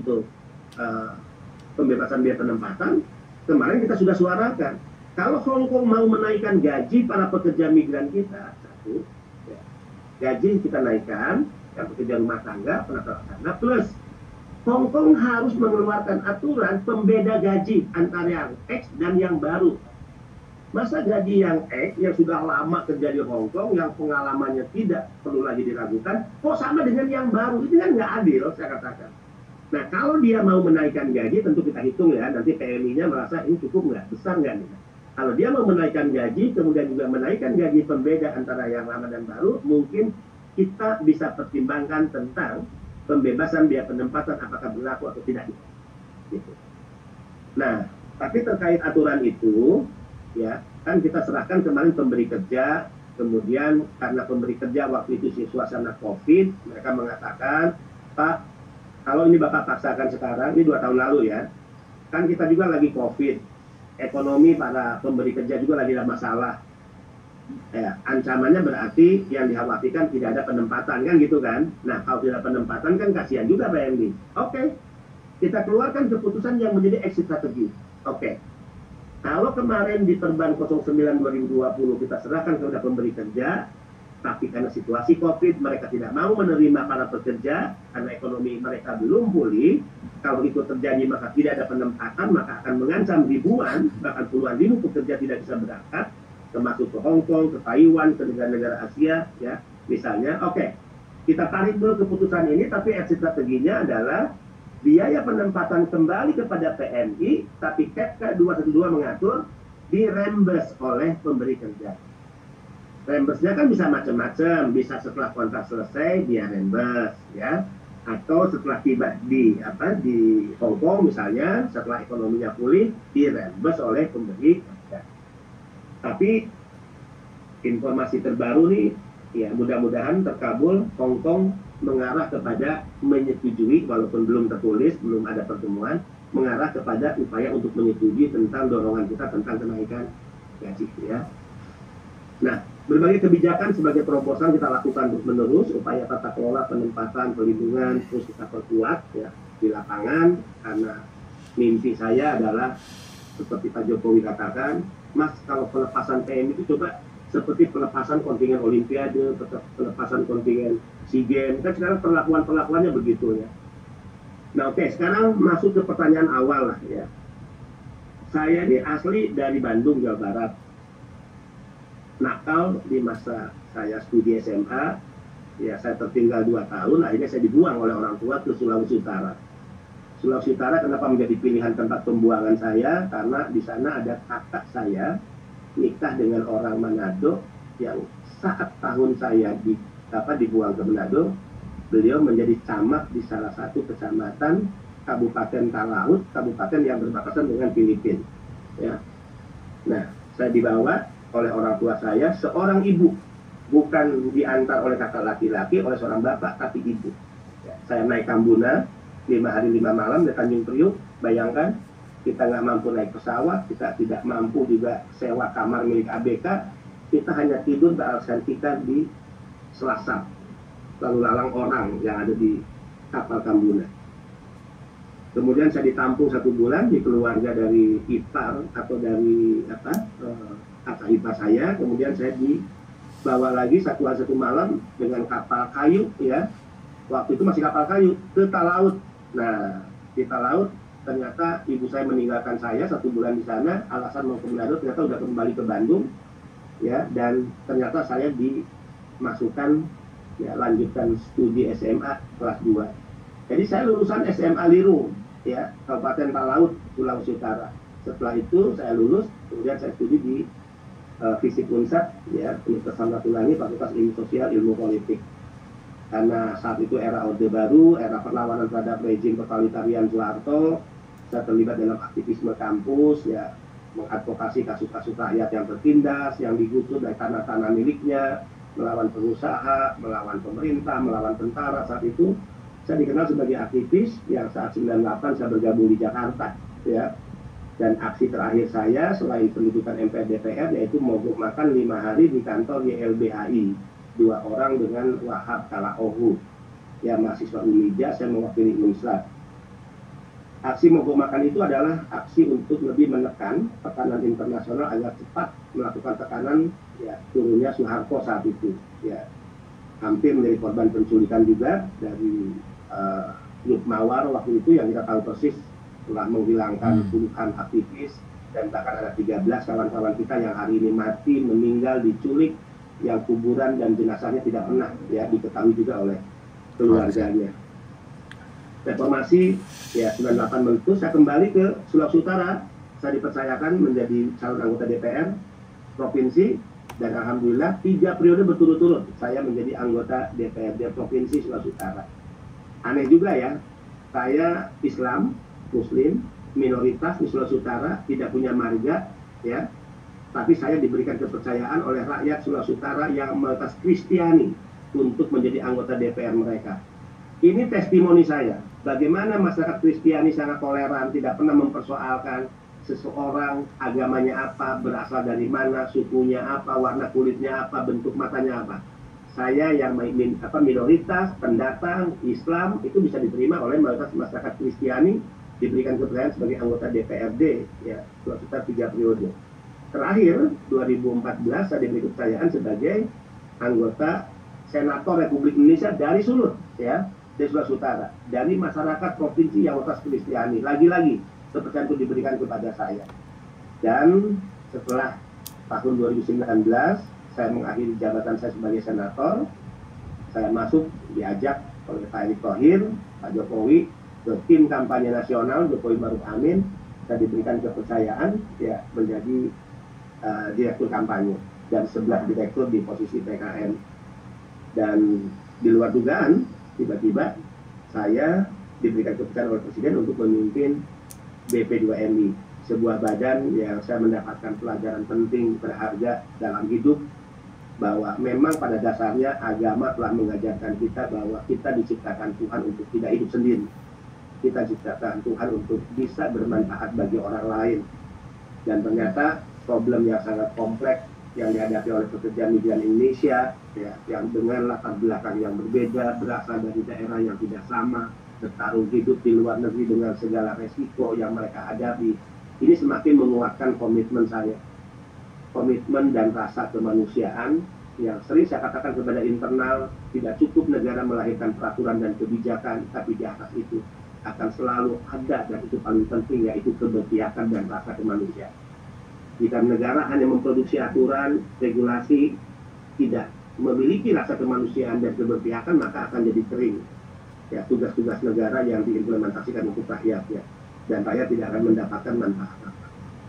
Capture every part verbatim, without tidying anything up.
untuk uh, pembebasan biaya penempatan, kemarin kita sudah suarakan. Kalau Hong Kong mau menaikkan gaji para pekerja migran kita, satu, ya, gaji kita naikkan, yang pekerja rumah tangga, penata laksana, plus Hong Kong harus mengeluarkan aturan pembeda gaji antara yang X dan yang baru. Masa gaji yang X, yang sudah lama kerja di Hong Kong, yang pengalamannya tidak perlu lagi diragukan, kok sama dengan yang baru? Itu kan nggak adil, saya katakan. Nah, kalau dia mau menaikkan gaji, tentu kita hitung ya, nanti P M I-nya merasa ini cukup nggak, besar nggak nih. Kalau dia mau menaikkan gaji, kemudian juga menaikkan gaji pembeda antara yang lama dan baru, mungkin kita bisa pertimbangkan tentang pembebasan biaya penempatan apakah berlaku atau tidak. Gitu. Nah, tapi terkait aturan itu, ya kan kita serahkan kemarin pemberi kerja, kemudian karena pemberi kerja waktu itu suasana COVID, mereka mengatakan, Pak, kalau ini Bapak paksakan sekarang, ini dua tahun lalu ya, kan kita juga lagi COVID, ekonomi para pemberi kerja juga lagi ada masalah. Ya, ancamannya berarti yang dikhawatirkan tidak ada penempatan, kan gitu kan. Nah, kalau tidak penempatan kan kasihan juga P M I. Oke, kita keluarkan keputusan yang menjadi exit strategi. Oke, kalau kemarin di Perban nol sembilan dua ribu dua puluh kita serahkan kepada pemberi kerja, tapi karena situasi COVID mereka tidak mau menerima para pekerja karena ekonomi mereka belum pulih. Kalau itu terjadi maka tidak ada penempatan, maka akan mengancam ribuan bahkan puluhan ribu pekerja tidak bisa berangkat, termasuk ke Hong Kong, ke Taiwan, ke negara-negara Asia, ya misalnya. Oke, kita tarik dulu keputusan ini, tapi exit strateginya adalah biaya penempatan kembali kepada P M I, tapi Kepka dua satu dua mengatur dirembes oleh pemberi kerja. Rembesnya kan bisa macam-macam, bisa setelah kontrak selesai dia rembes, ya, atau setelah tiba di apa di Hong Kong misalnya, setelah ekonominya pulih dirembes oleh pemberi kerja. Tapi informasi terbaru nih, ya mudah-mudahan terkabul, Hong Kong mengarah kepada menyetujui, walaupun belum tertulis, belum ada pertemuan, mengarah kepada upaya untuk menyetujui tentang dorongan kita tentang kenaikan gaji, ya. Nah, berbagai kebijakan sebagai terobosan kita lakukan terus menerus, upaya tata kelola penempatan, pelindungan terus kita perkuat ya di lapangan, karena mimpi saya adalah seperti Pak Jokowi katakan, Mas, kalau pelepasan P M I itu coba seperti pelepasan kontingen Olimpiade, pelepasan kontingen SEA Games, kan sekarang perlakuan-perlakuannya begitu ya. Nah oke, okay, sekarang masuk ke pertanyaan awal lah ya. Saya ini asli dari Bandung, Jawa Barat. Nakal di masa saya studi S M A, ya saya tertinggal dua tahun, akhirnya saya dibuang oleh orang tua ke Sulawesi Utara. Sulawesi Utara kenapa menjadi pilihan tempat pembuangan saya? Karena di sana ada kakak saya nikah dengan orang Manado yang saat tahun saya di apa dibuang ke Manado, beliau menjadi camat di salah satu kecamatan Kabupaten Talaut, kabupaten yang berbatasan dengan Filipina. Ya. Nah, saya dibawa oleh orang tua saya, seorang ibu, bukan diantar oleh kakak laki-laki, oleh seorang bapak, tapi ibu. Ya, saya naik Kambuna, lima hari lima malam di Tanjung Priuk, bayangkan, kita nggak mampu naik pesawat, kita tidak mampu juga sewa kamar milik A B K, kita hanya tidur beralasan kita di Selasar, lalu lalang orang yang ada di kapal Kambuna. Kemudian saya ditampung satu bulan di keluarga dari ipar atau dari apa kakak ipar saya. Kemudian saya dibawa lagi satu hari satu malam dengan kapal kayu ya. Waktu itu masih kapal kayu ke Talaut. Nah di Talaut ternyata ibu saya meninggalkan saya satu bulan di sana. Alasan mau ke Manado, ternyata udah kembali ke Bandung ya. Dan ternyata saya dimasukkan ya lanjutkan studi S M A kelas dua. Jadi saya lulusan S M A Lirung ya, Kabupaten Talaut, Sulawesi Utara. Setelah itu saya lulus, kemudian saya studi di uh, Fisip Unsat ya, Universitas Samratulangi, Fakultas Ilmu Sosial, Ilmu Politik. Karena saat itu era Orde Baru, era perlawanan terhadap rezim totalitarian Soeharto, saya terlibat dalam aktivisme kampus ya, mengadvokasi kasus-kasus rakyat yang tertindas, yang digusur dari tanah-tanah miliknya, melawan pengusaha, melawan pemerintah, melawan tentara. Saat itu saya dikenal sebagai aktivis yang saat sembilan puluh delapan saya bergabung di Jakarta ya. Dan aksi terakhir saya selain pendudukan M P R D P R yaitu mogok makan lima hari di kantor Y L B H I, dua orang dengan Wahab Kalaohu ya, mahasiswa Unija, saya mewakili Unslat. Aksi mogok makan itu adalah aksi untuk lebih menekan tekanan internasional agar cepat melakukan tekanan ya turunnya Soeharto saat itu. Ya, hampir menjadi korban penculikan juga dari uh, Yud Mawar waktu itu yang kita tahu persis telah menghilangkan puluhan aktivis dan bahkan ada tiga belas kawan-kawan kita yang hari ini mati, meninggal, diculik, yang kuburan dan jenazahnya tidak pernah ya diketahui juga oleh keluarganya. Reformasi ya sembilan puluh delapan meletus, saya kembali ke Sulawesi Utara, saya dipercayakan menjadi calon anggota D P R provinsi dan alhamdulillah tiga periode berturut-turut saya menjadi anggota D P R D provinsi Sulawesi Utara. Aneh juga ya, saya Islam, Muslim, minoritas di Sulawesi Utara, tidak punya marga ya, tapi saya diberikan kepercayaan oleh rakyat Sulawesi Utara yang mayoritas Kristiani untuk menjadi anggota D P R mereka. Ini testimoni saya, bagaimana masyarakat Kristiani sangat toleran, tidak pernah mempersoalkan seseorang agamanya apa, berasal dari mana, sukunya apa, warna kulitnya apa, bentuk matanya apa. Saya yang min, apa, minoritas, pendatang, Islam, itu bisa diterima oleh mayoritas masyarakat Kristiani, diberikan kepercayaan sebagai anggota D P R D, ya, sekitar tiga periode. Terakhir, dua ribu empat belas, saya diberi kepercayaan sebagai anggota Senator Republik Indonesia dari Sulut, ya, dari Sulawesi Utara, dari masyarakat provinsi yang mayoritas Kristiani. Lagi-lagi, kepercayaan itu diberikan kepada saya. Dan setelah tahun dua ribu sembilan belas, saya mengakhiri jabatan saya sebagai senator, saya masuk, diajak oleh Pak Erick Thohir, Pak Jokowi, ke tim kampanye nasional Jokowi Maruf Amin, saya diberikan kepercayaan ya menjadi uh, direktur kampanye dan sebelah direktur di posisi P K N. Dan di luar dugaan, tiba-tiba saya diberikan kepercayaan oleh Presiden untuk memimpin B P dua M I, sebuah badan yang saya mendapatkan pelajaran penting berharga dalam hidup, bahwa memang pada dasarnya agama telah mengajarkan kita bahwa kita diciptakan Tuhan untuk tidak hidup sendiri. Kita diciptakan Tuhan untuk bisa bermanfaat bagi orang lain. Dan ternyata problem yang sangat kompleks yang dihadapi oleh pekerja migran Indonesia, ya, yang dengan latar belakang yang berbeda, berasal dari daerah yang tidak sama, bertarung hidup di luar negeri dengan segala resiko yang mereka hadapi, ini semakin menguatkan komitmen saya, komitmen dan rasa kemanusiaan yang sering saya katakan kepada internal, tidak cukup negara melahirkan peraturan dan kebijakan, tapi di atas itu akan selalu ada, dan itu paling penting, yaitu keberpihakan dan rasa kemanusiaan. Jika negara hanya memproduksi aturan, regulasi, tidak memiliki rasa kemanusiaan dan keberpihakan, maka akan jadi kering ya tugas-tugas negara yang diimplementasikan untuk rakyatnya, dan rakyat tidak akan mendapatkan manfaat apa.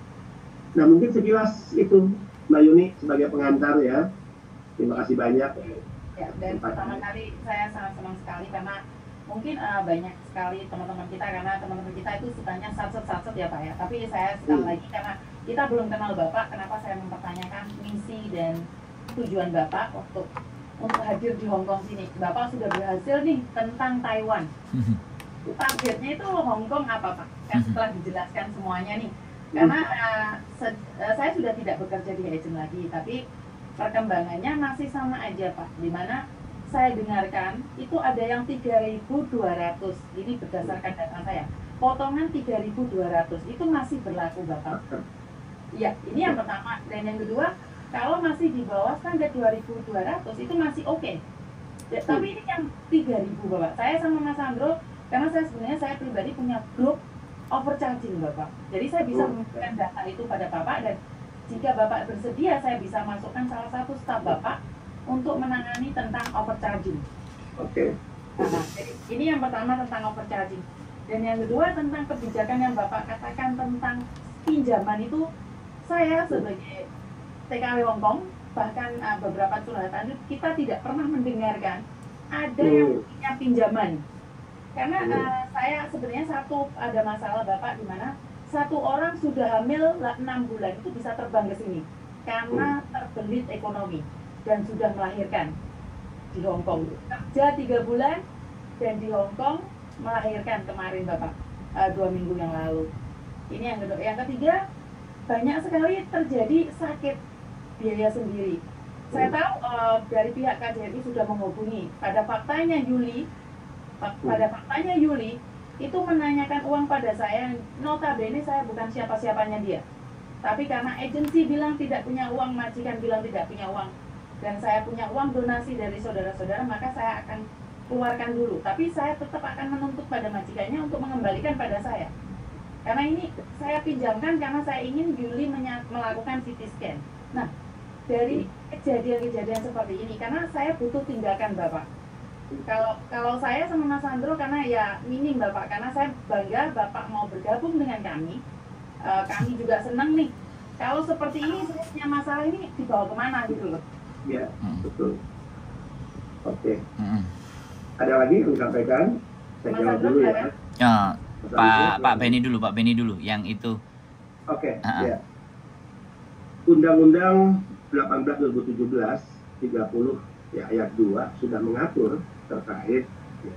Nah, mungkin sekilas itu Mbak Yuni sebagai pengantar ya. Terima kasih banyak. Ya, dan pertama kali saya sangat senang sekali karena mungkin uh, banyak sekali teman-teman kita, karena teman-teman kita itu sukanya satset-satset ya Pak ya. Tapi saya sekali Hmm. lagi karena kita belum kenal Bapak, kenapa saya mempertanyakan misi dan tujuan Bapak untuk untuk hadir di Hong Kong sini. Bapak sudah berhasil nih tentang Taiwan. Targetnya itu Hong Kong apa Pak? Kan setelah dijelaskan semuanya nih. Karena uh, se- uh, saya sudah tidak bekerja di agent lagi, tapi perkembangannya masih sama aja Pak. Dimana saya dengarkan itu ada yang tiga ribu dua ratus, ini berdasarkan data saya, potongan tiga ribu dua ratus itu masih berlaku Bapak. Ya, ini yang pertama. Dan yang kedua, kalau masih di bawah standar dua ribu dua ratus itu masih oke. Okay. Ya, tapi ini yang tiga ribu Bapak. Saya sama Mas Sandro, karena saya sebenarnya saya pribadi punya grup overcharging Bapak. Jadi saya bisa memberikan data itu pada Bapak, dan jika Bapak bersedia saya bisa masukkan salah satu staf Bapak untuk menangani tentang overcharging. Oke. Okay. Nah, jadi ini yang pertama tentang overcharging. Dan yang kedua tentang kebijakan yang Bapak katakan tentang pinjaman itu, saya sebagai T K W Hongkong, bahkan uh, beberapa curhatan itu kita tidak pernah mendengarkan ada yang punya pinjaman. Karena uh, saya sebenarnya satu ada masalah Bapak, di mana satu orang sudah hamil enam bulan itu bisa terbang ke sini karena terbelit ekonomi dan sudah melahirkan di Hong Kong. Kerja tiga bulan dan di Hong Kong melahirkan kemarin Bapak, uh, dua minggu yang lalu. Ini yang kedua. Yang ketiga, banyak sekali terjadi sakit biaya sendiri. Saya tahu uh, dari pihak K J R I sudah menghubungi. Pada faktanya Yuli, pada faktanya Yuli, itu menanyakan uang pada saya, notabene saya bukan siapa-siapanya dia. Tapi karena agensi bilang tidak punya uang, majikan bilang tidak punya uang, dan saya punya uang donasi dari saudara-saudara, maka saya akan keluarkan dulu. Tapi saya tetap akan menuntut pada majikannya untuk mengembalikan pada saya. Karena ini saya pinjamkan karena saya ingin Yuli melakukan C T scan. Nah, dari kejadian-kejadian seperti ini, karena saya butuh tindakan Bapak. Kalau kalau saya sama Mas Sandro karena ya minim Bapak, karena saya bangga Bapak mau bergabung dengan kami, uh, kami juga senang nih. Kalau seperti ini saya punya masalah ini dibawa kemana gitu loh? Ya betul. Oke. Hmm. Ada lagi yang disampaikan? Saya Mas jawab Sandro, dulu ya. Ya Pak Pak Benny dulu, Pak Benny dulu yang itu. Oke. Uh-uh. Ya. Undang-Undang delapan belas dua ribu tujuh belas tiga puluh ya ayat dua sudah mengatur terkait ya,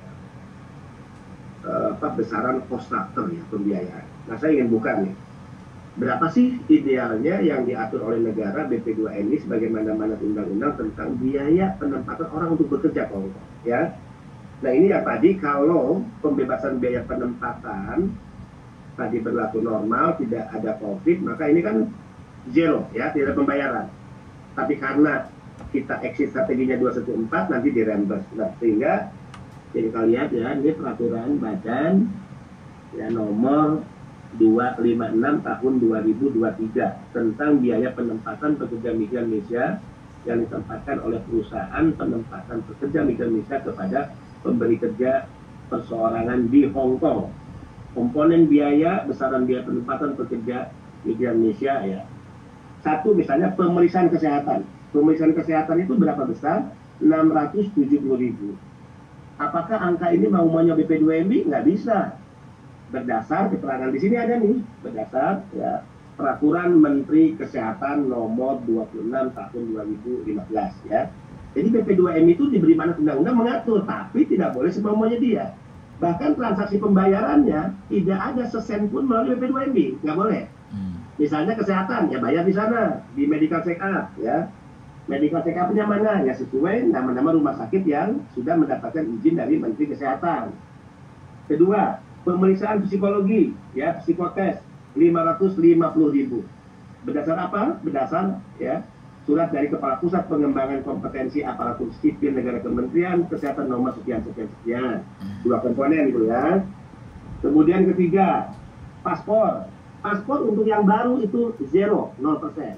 apa besaran cost structure ya pembiayaan. Nah saya ingin buka nih, berapa sih idealnya yang diatur oleh negara B P dua M I sebagaimana manat undang-undang tentang biaya penempatan orang untuk bekerja kalau ya. Nah ini yang tadi kalau pembebasan biaya penempatan tadi berlaku normal tidak ada COVID maka ini kan zero ya tidak ada pembayaran. Tapi karena kita exit strateginya dua satu empat nanti di reimburse. Nah, sehingga jadi kita lihat ya ini peraturan badan ya nomor dua ratus lima puluh enam tahun dua ribu dua puluh tiga tentang biaya penempatan pekerja migran Indonesia yang ditempatkan oleh perusahaan penempatan pekerja migran Indonesia kepada pemberi kerja perseorangan di Hong Kong. Komponen biaya besaran biaya penempatan pekerja migran Indonesia ya. Satu misalnya pemeriksaan kesehatan. Pemeriksaan kesehatan itu berapa besar? enam ratus tujuh puluh ribu. Apakah angka ini mau maunya B P dua M I? Nggak bisa. Berdasar keterangan di sini ada nih, berdasar ya peraturan Menteri Kesehatan nomor dua puluh enam tahun dua ribu lima belas ya. Jadi B P dua M I itu diberi manat undang-undang mengatur, tapi tidak boleh semau-maunya dia. Bahkan transaksi pembayarannya tidak ada sesen pun melalui B P dua M I, nggak boleh. Misalnya kesehatan, ya bayar di sana, di medical check up ya. Medical check up-nya mana? Ya sesuai nama-nama rumah sakit yang sudah mendapatkan izin dari Menteri Kesehatan. Kedua, pemeriksaan psikologi, ya psikotes, lima ratus lima puluh ribu. Berdasar apa? Berdasar ya surat dari Kepala Pusat Pengembangan Kompetensi Aparatur Sipil Negara Kementerian Kesehatan nomor sekian sekian sekian. Dua komponen itu ya. Kemudian ketiga, paspor. Paspor untuk yang baru itu zero, nol persen.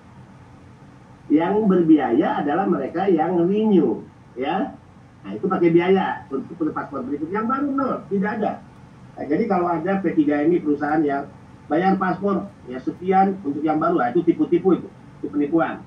Yang berbiaya adalah mereka yang renew, ya. Nah itu pakai biaya untuk paspor berikut. Yang baru nol, tidak ada. Nah, jadi kalau ada P tiga M I perusahaan yang bayar paspor ya sekian untuk yang baru, nah, itu tipu-tipu itu, itu penipuan.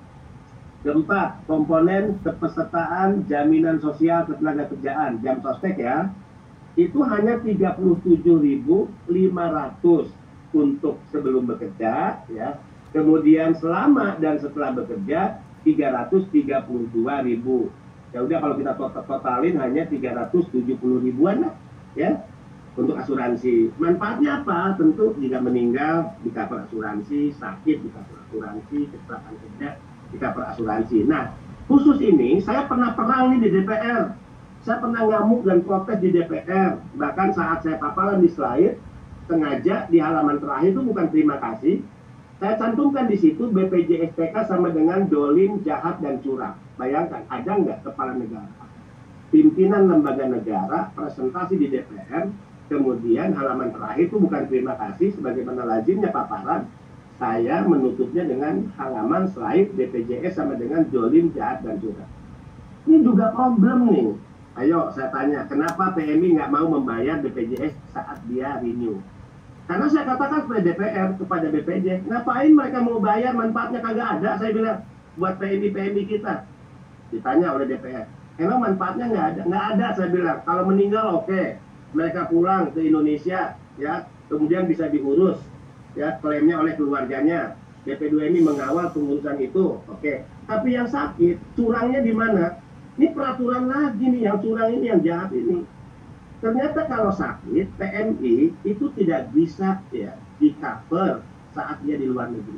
Keempat, komponen kepesertaan jaminan sosial ketenaga kerjaan, jam sostek ya, itu hanya tiga puluh tujuh ribu lima ratus untuk sebelum bekerja, ya. Kemudian selama dan setelah bekerja tiga ratus tiga puluh dua ribu. Ya udah kalau kita totalin hanya tiga ratus tujuh puluh ribuan lah, ya. Untuk asuransi. Manfaatnya apa? Tentu jika meninggal di cover asuransi, sakit di cover asuransi, kecelakaan kerja di cover asuransi. Nah, khusus ini saya pernah perang nih di D P R. Saya pernah ngamuk dan protes di D P R. Bahkan saat saya paparan di slide, sengaja di halaman terakhir itu bukan terima kasih. Saya cantumkan di situ B P J S T K sama dengan dolim, jahat, dan curang. Bayangkan, ada nggak kepala negara, pimpinan lembaga negara, presentasi di D P R, kemudian halaman terakhir itu bukan terima kasih, sebagaimana lazimnya paparan, saya menutupnya dengan halaman slide B P J S sama dengan dolim, jahat, dan curang. Ini juga problem nih. Ayo saya tanya, kenapa P M I nggak mau membayar B P J S saat dia renew? Karena saya katakan kepada D P R, kepada B P J, ngapain mereka mau bayar, manfaatnya kagak ada, saya bilang, buat P M I-P M I kita. Ditanya oleh D P R, emang manfaatnya nggak ada? Nggak ada, saya bilang. Kalau meninggal, oke. Okay. Mereka pulang ke Indonesia, ya, kemudian bisa diurus, ya, klaimnya oleh keluarganya. B P dua M I mengawal pengurusan itu, oke. Okay. Tapi yang sakit, curangnya di mana? Ini peraturan lagi nih, yang curang ini, yang jahat ini. Ternyata kalau sakit, P M I itu tidak bisa ya di-cover saat dia di luar negeri.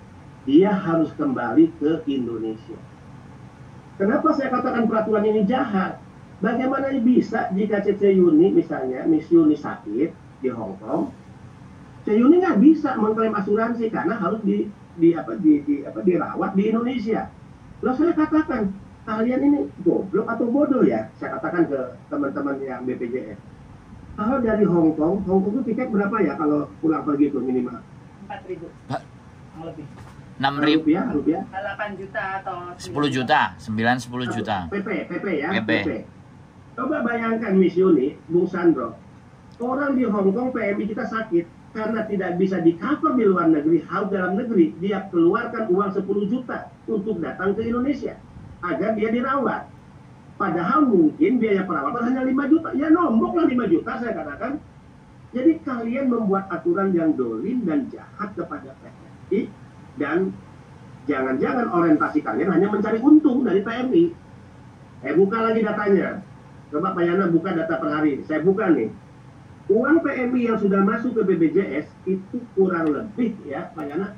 Dia harus kembali ke Indonesia. Kenapa saya katakan peraturan ini jahat? Bagaimana bisa jika C Yuni misalnya, Miss Yuni sakit di Hong Kong, C Yuni nggak bisa mengklaim asuransi karena harus di, di apa di, di apa dirawat di Indonesia. Lalu saya katakan, kalian ini goblok atau bodoh ya? Saya katakan ke teman-teman yang B P J S. Kalau dari Hong Kong, Hong Kong itu tiket berapa ya kalau pulang pergi itu minimal? empat ribu. Lebih. enam ribu rupiah, rupiah. delapan juta atau sepuluh juta, sembilan sepuluh juta. P P, P P ya. P P. Coba bayangkan Miss Yuni, Bung Sandro, orang di Hong Kong P M I kita sakit karena tidak bisa di cover di luar negeri, harus dalam negeri, dia keluarkan uang sepuluh juta untuk datang ke Indonesia agar dia dirawat. Padahal mungkin biaya perawatan hanya lima juta, ya nombok lah lima juta saya katakan. Jadi kalian membuat aturan yang dolim dan jahat kepada P M I, dan jangan-jangan orientasi kalian hanya mencari untung dari P M I. Eh buka lagi datanya. Coba Pak Yana buka data per hari. Saya buka nih. Uang P M I yang sudah masuk ke B P J S itu kurang lebih ya Pak Yana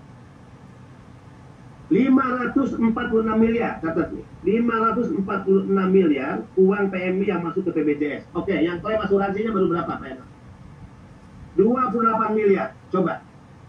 lima ratus empat puluh enam miliar. Catat nih. lima ratus empat puluh enam miliar uang P M I yang masuk ke B P J S. Oke, yang klaim asuransinya baru berapa Pak Yana? dua puluh delapan miliar. Coba.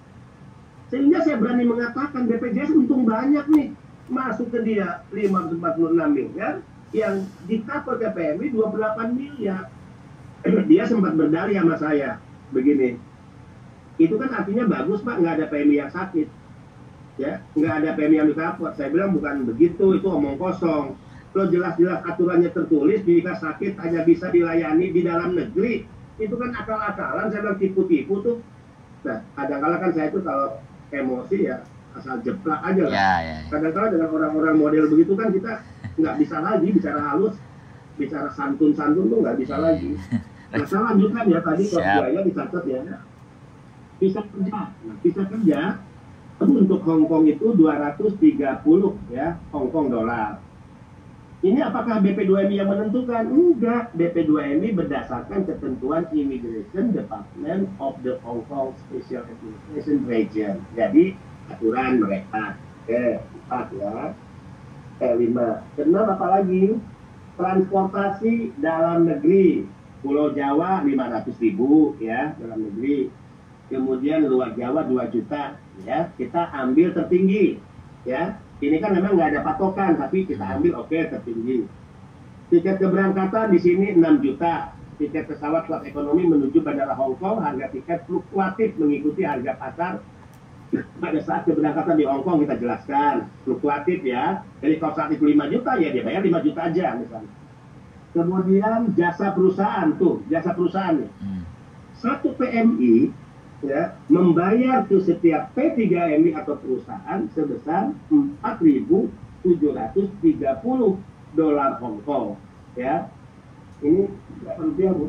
Sehingga saya berani mengatakan B P J S untung banyak nih. Masuk ke dia lima ratus empat puluh enam miliar. Yang di-cover ke P M I dua puluh delapan miliar. Dia sempat berdalih sama saya begini, itu kan artinya bagus Pak, nggak ada P M I yang sakit ya, nggak ada P M I yang di-cover. Saya bilang bukan begitu, itu omong kosong. Lo jelas-jelas aturannya tertulis, jika sakit hanya bisa dilayani di dalam negeri. Itu kan akal-akalan, saya bilang tipu-tipu tuh. Nah, kadang-kadang kan saya itu kalau emosi ya asal jeplak aja lah. Ya, ya, ya. Kadang-kadang dengan orang-orang model begitu kan kita nggak bisa lagi bicara halus, bicara santun-santun tuh nggak bisa lagi. Nah, saya lanjutkan ya tadi kalau biaya dicatat ya. Bisa kerja, nah, bisa kerja untuk Hong Kong itu dua ratus tiga puluh ya Hong Kong dolar. Ini apakah B P dua M I yang menentukan? Enggak, B P dua M I berdasarkan ketentuan Immigration Department of the Hong Kong Special Administration Region. Jadi aturan mereka. Oke, empat ya. Eh, lima. Kenal apa lagi? Transportasi dalam negeri. Pulau Jawa lima ratus ribu ya dalam negeri. Kemudian luar Jawa dua juta ya. Kita ambil tertinggi ya. Ini kan memang nggak ada patokan, tapi kita ambil oke okay, tertinggi. Tiket keberangkatan di sini enam juta. Tiket pesawat kelas ekonomi menuju Bandara Hong Kong, harga tiket fluktuatif mengikuti harga pasar. Pada saat keberangkatan di Hong Kong kita jelaskan fluktuatif ya. Jadi kalau saat itu lima juta ya dia bayar lima juta aja misalnya. Kemudian jasa perusahaan tuh, jasa perusahaan nih. Satu P M I ya membayar ke setiap P tiga M I atau perusahaan sebesar empat ribu tujuh ratus tiga puluh dolar Hong Kong ya. Ini berapa rupiah Bu?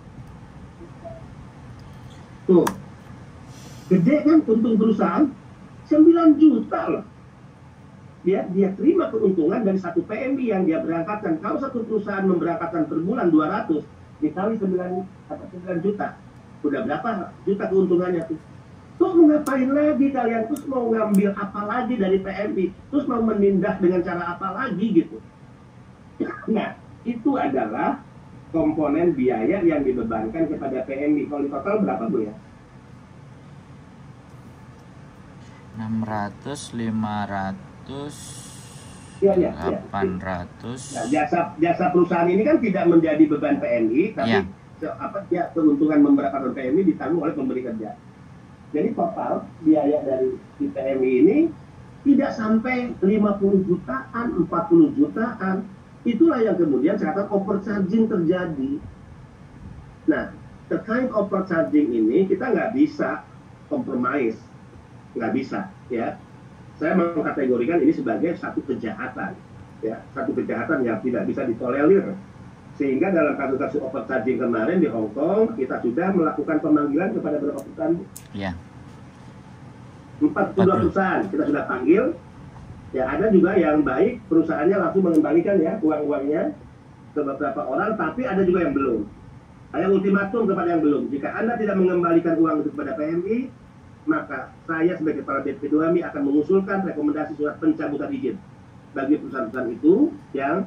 Tuh. Gede kan untung perusahaan sembilan juta loh. Dia dia terima keuntungan dari satu P M I yang dia berangkatkan. Kalau satu perusahaan memberangkatkan per bulan dua ratus dikali sembilan atau sembilan juta. Udah berapa juta keuntungannya tuh? Terus mau ngapain lagi kalian? Terus mau ngambil apa lagi dari P M I? Terus mau menindak dengan cara apa lagi gitu? Nah, itu adalah komponen biaya yang dibebankan kepada P M I. Kalau di total berapa Bu ya? enam ratus, lima ratus, ya, ya, delapan ratus. Ya. Nah, jasa jasa perusahaan ini kan tidak menjadi beban P M I, tapi ya. apa dia keuntungan memberangkatkan P M I ditanggung oleh pemberi kerja. Jadi total biaya dari P M I ini tidak sampai lima puluh jutaan, empat puluh jutaan. Itulah yang kemudian ternyata overcharging terjadi. Nah, terkait overcharging ini kita nggak bisa compromise. Nggak bisa ya, saya mengkategorikan ini sebagai satu kejahatan ya, satu kejahatan yang tidak bisa ditolerir. Sehingga dalam kasus-kasus overcharging kemarin di Hong Kong kita sudah melakukan pemanggilan kepada beberapa perusahaan ya. empat puluh dua perusahaan kita sudah panggil ya. Ada juga yang baik perusahaannya langsung mengembalikan ya uang-uangnya ke beberapa orang, tapi ada juga yang belum. Ada ultimatum kepada yang belum, jika Anda tidak mengembalikan uang itu kepada P M I, maka saya sebagai kepala B P dua M I akan mengusulkan rekomendasi surat pencabutan izin bagi perusahaan-perusahaan itu yang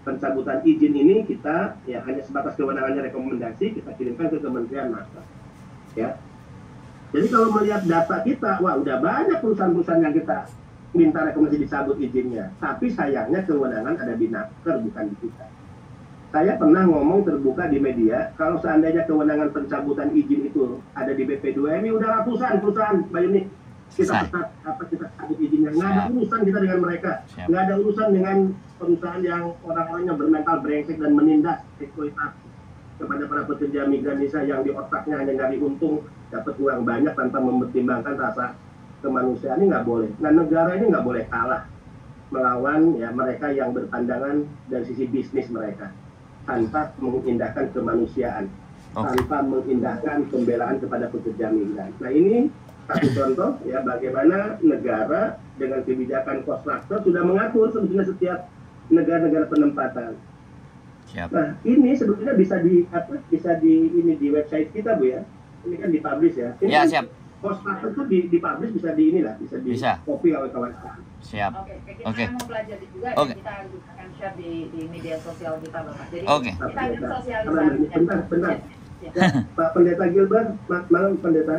pencabutan izin ini kita ya hanya sebatas kewenangannya rekomendasi kita kirimkan ke Kementerian Market. Ya. Jadi kalau melihat data kita, wah udah banyak perusahaan-perusahaan yang kita minta rekomendasi dicabut izinnya. Tapi sayangnya kewenangan ada di Naker bukan di kita. Saya pernah ngomong terbuka di media, kalau seandainya kewenangan pencabutan izin itu ada di B P dua M, udah ratusan perusahaan, Mbak Yuni. Kita pecat, apa kita cabut izinnya. Nggak ada urusan kita dengan mereka. Siap. Nggak ada urusan dengan perusahaan yang orang-orangnya bermental brengsek dan menindas eksploitasi kepada para pekerja migran Indonesia yang di otaknya hanya nyari untung, dapat uang banyak tanpa mempertimbangkan rasa kemanusiaan. Ini nggak boleh. Nah, negara ini nggak boleh kalah melawan ya mereka yang berpandangan dari sisi bisnis mereka, tanpa mengindahkan kemanusiaan, okay. tanpa mengindahkan pembelaan kepada pekerja migran. Nah ini satu contoh ya bagaimana negara dengan kebijakan cost structure sudah mengatur sebetulnya setiap negara-negara penempatan. Siap. Nah ini sebetulnya bisa di apa? Bisa di ini di website kita Bu ya. Ini kan dipublish ya. Ini ya kan siap. Cost structure itu di dipublish bisa di inilah, bisa di bisa. copy oleh kawan-kawan. Siap. Oke, kita Oke. mau pelajari juga Oke. dan kita akan share di, di media sosial kita Bapak. Jadi Oke. kita akan sosialisasi. Bentar, bentar. Ya, Pak Pendeta Gilbert, malam Pendeta.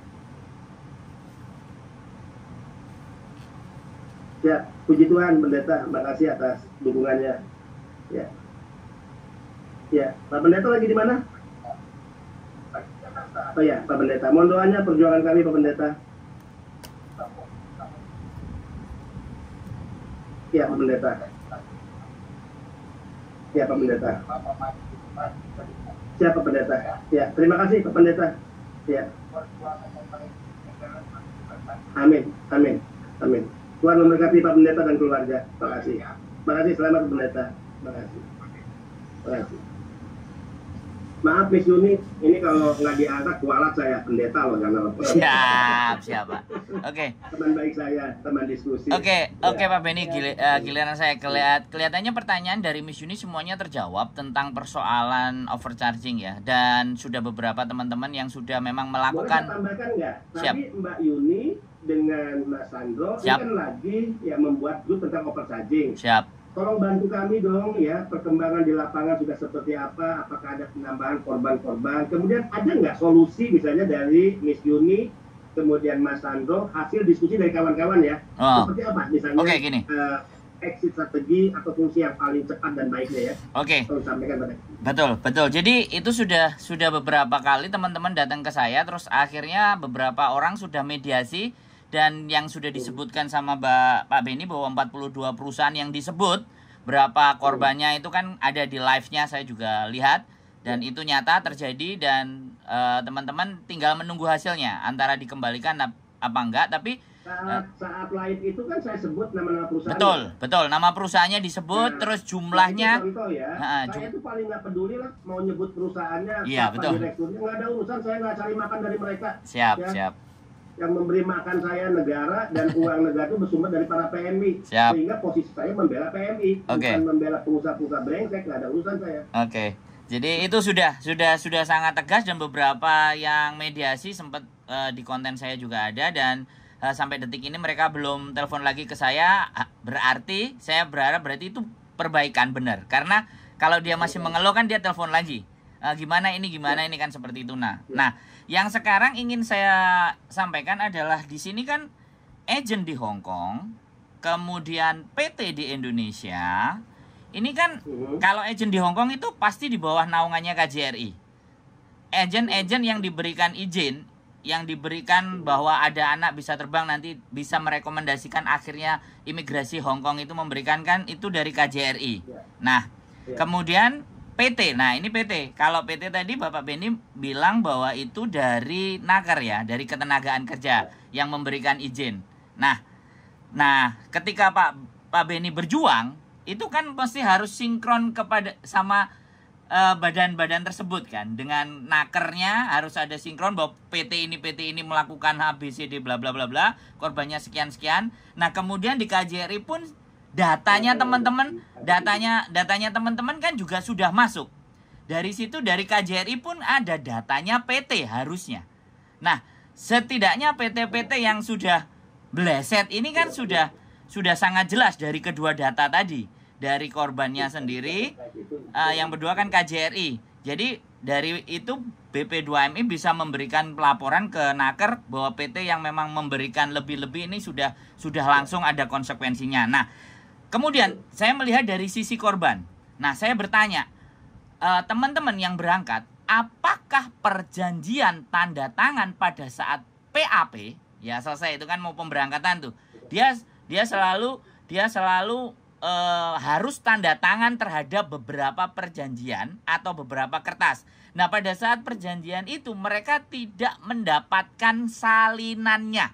Ya, puji Tuhan Pendeta, makasih atas dukungannya. Ya. Ya, Pak Pendeta lagi di mana? Oh ya, Pak Pendeta, mohon doanya perjuangan kami Pak Pendeta. Ya, Pak Pendeta. Ya, Pak Pendeta. Siapa Pak Pendeta? Ya, terima kasih Pak Pendeta. Ya. Amin, amin, amin. Tuhan memberkati Pak Pendeta dan keluarga. Terima kasih. Terima kasih, selamat Pak Pendeta. Terima kasih. Terima kasih. Maaf Miss Yuni, ini kalau nggak diangkat kualat saya pendeta loh, jangan lupa. Siap, siap Pak. Oke. Teman baik saya, teman diskusi. Oke, Ya. oke Pak Benny, gili, uh, giliran saya kelihat kelihatannya pertanyaan dari Miss Yuni semuanya terjawab tentang persoalan overcharging ya, dan sudah beberapa teman-teman yang sudah memang melakukan. Boleh saya tambahkan nggak? Siap. Tadi Mbak Yuni dengan Mas Sandro ini Siap. kan lagi ya membuat grup tentang overcharging. Siap. Tolong bantu kami dong ya, perkembangan di lapangan sudah seperti apa, apakah ada penambahan korban-korban, kemudian ada nggak solusi misalnya dari Miss Yuni, kemudian Mas Sandro, hasil diskusi dari kawan-kawan ya, Oh. seperti apa misalnya Oke, gini. uh, exit strategi atau solusi yang paling cepat dan baiknya ya. Oke. Tolong sampaikan pada Betul, betul. Jadi itu sudah sudah beberapa kali teman-teman datang ke saya, terus akhirnya beberapa orang sudah mediasi, dan yang sudah disebutkan sama Mbak Pak Benny bahwa empat puluh dua perusahaan yang disebut, berapa korbannya itu kan ada di live-nya, saya juga lihat, dan itu nyata terjadi, dan eh, teman-teman tinggal menunggu hasilnya antara dikembalikan ap- apa enggak. Tapi saat, saat live itu kan saya sebut nama-nama perusahaan. betul, betul, nama perusahaannya disebut, Nah, terus jumlahnya. Nah, itu contoh ya, Nah, saya jum- itu paling nggak peduli lah mau nyebut perusahaannya, Iya, siapa betul. direkturnya, nggak ada urusan, saya nggak cari makan dari mereka. Siap, Ya. siap. Yang memberi makan saya negara, dan uang negara itu bersumber dari para P M I. Siap. Sehingga posisi saya membela P M I, Oke. bukan membela pengusaha-pengusaha brengsek, nggak ada urusan saya. Oke. Jadi itu sudah sudah sudah sangat tegas, dan beberapa yang mediasi sempat eh, di konten saya juga ada, dan eh, sampai detik ini mereka belum telepon lagi ke saya. Ah, berarti saya berharap berarti itu perbaikan benar. Karena kalau dia masih mengeluh kan dia telepon lagi. Eh, gimana ini gimana ini kan seperti itu. Nah, nah, yang sekarang ingin saya sampaikan adalah di sini kan agent di Hong Kong, kemudian P T di Indonesia. Ini kan Mhm. kalau agent di Hong Kong itu pasti di bawah naungannya K J R I. Agent-agent yang diberikan izin, yang diberikan bahwa ada anak bisa terbang nanti bisa merekomendasikan akhirnya imigrasi Hong Kong itu memberikan kan itu dari K J R I. Nah, kemudian P T. Nah, ini P T. Kalau P T tadi Bapak Benny bilang bahwa itu dari Naker ya, dari Ketenagaan Kerja yang memberikan izin. Nah, nah, ketika Pak Pak Benny berjuang, itu kan pasti harus sinkron kepada sama eh, badan-badan tersebut kan. Dengan nakernya harus ada sinkron bahwa P T ini P T ini melakukan H B C D bla bla bla bla, korbannya sekian-sekian. Nah, kemudian di K J R I pun datanya teman-teman, datanya datanya teman-teman kan juga sudah masuk. Dari situ dari K J R I pun ada datanya P T harusnya. Nah, setidaknya P T-P T yang sudah bleset ini kan sudah sudah sangat jelas dari kedua data tadi. dari korbannya sendiri, uh, yang kedua kan K J R I. Jadi dari itu B P dua M I bisa memberikan pelaporan ke Naker bahwa P T yang memang memberikan lebih-lebih ini sudah sudah langsung ada konsekuensinya. Nah, kemudian saya melihat dari sisi korban. Nah, saya bertanya, uh, teman-teman yang berangkat, apakah perjanjian tanda tangan pada saat P A P, ya selesai itu kan mau pemberangkatan tuh, dia dia selalu dia selalu Uh, harus tanda tangan terhadap beberapa perjanjian atau beberapa kertas. Nah, pada saat perjanjian itu mereka tidak mendapatkan salinannya,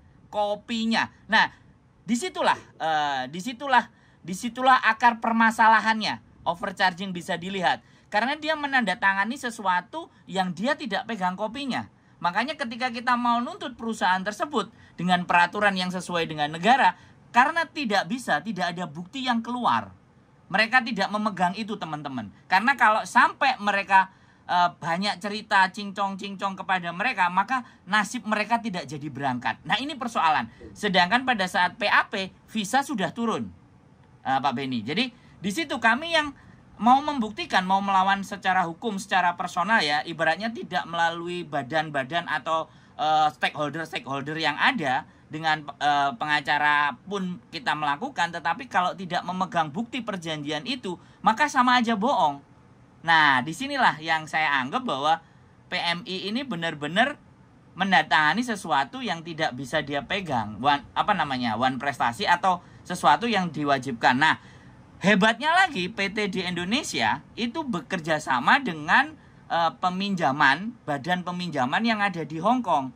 kopinya. Nah, disitulah, uh, disitulah, disitulah akar permasalahannya. Overcharging bisa dilihat karena dia menandatangani sesuatu yang dia tidak pegang kopinya. Makanya ketika kita mau nuntut perusahaan tersebut dengan peraturan yang sesuai dengan negara, karena tidak bisa, tidak ada bukti yang keluar. Mereka tidak memegang itu, teman-teman. Karena kalau sampai mereka e, banyak cerita cincong-cincong kepada mereka, maka nasib mereka tidak jadi berangkat. Nah, ini persoalan. Sedangkan pada saat P A P, visa sudah turun, e, Pak Beni. Jadi, di situ kami yang mau membuktikan, mau melawan secara hukum, secara personal ya, ibaratnya tidak melalui badan-badan atau e, stakeholder-stakeholder yang ada, dengan e, pengacara pun kita melakukan, tetapi kalau tidak memegang bukti perjanjian itu, maka sama aja bohong. Nah, disinilah yang saya anggap bahwa P M I ini benar-benar mendatangani sesuatu yang tidak bisa dia pegang, one, apa namanya, one prestasi atau sesuatu yang diwajibkan. Nah, hebatnya lagi P T di Indonesia itu bekerja sama dengan e, peminjaman, badan peminjaman yang ada di Hong Kong.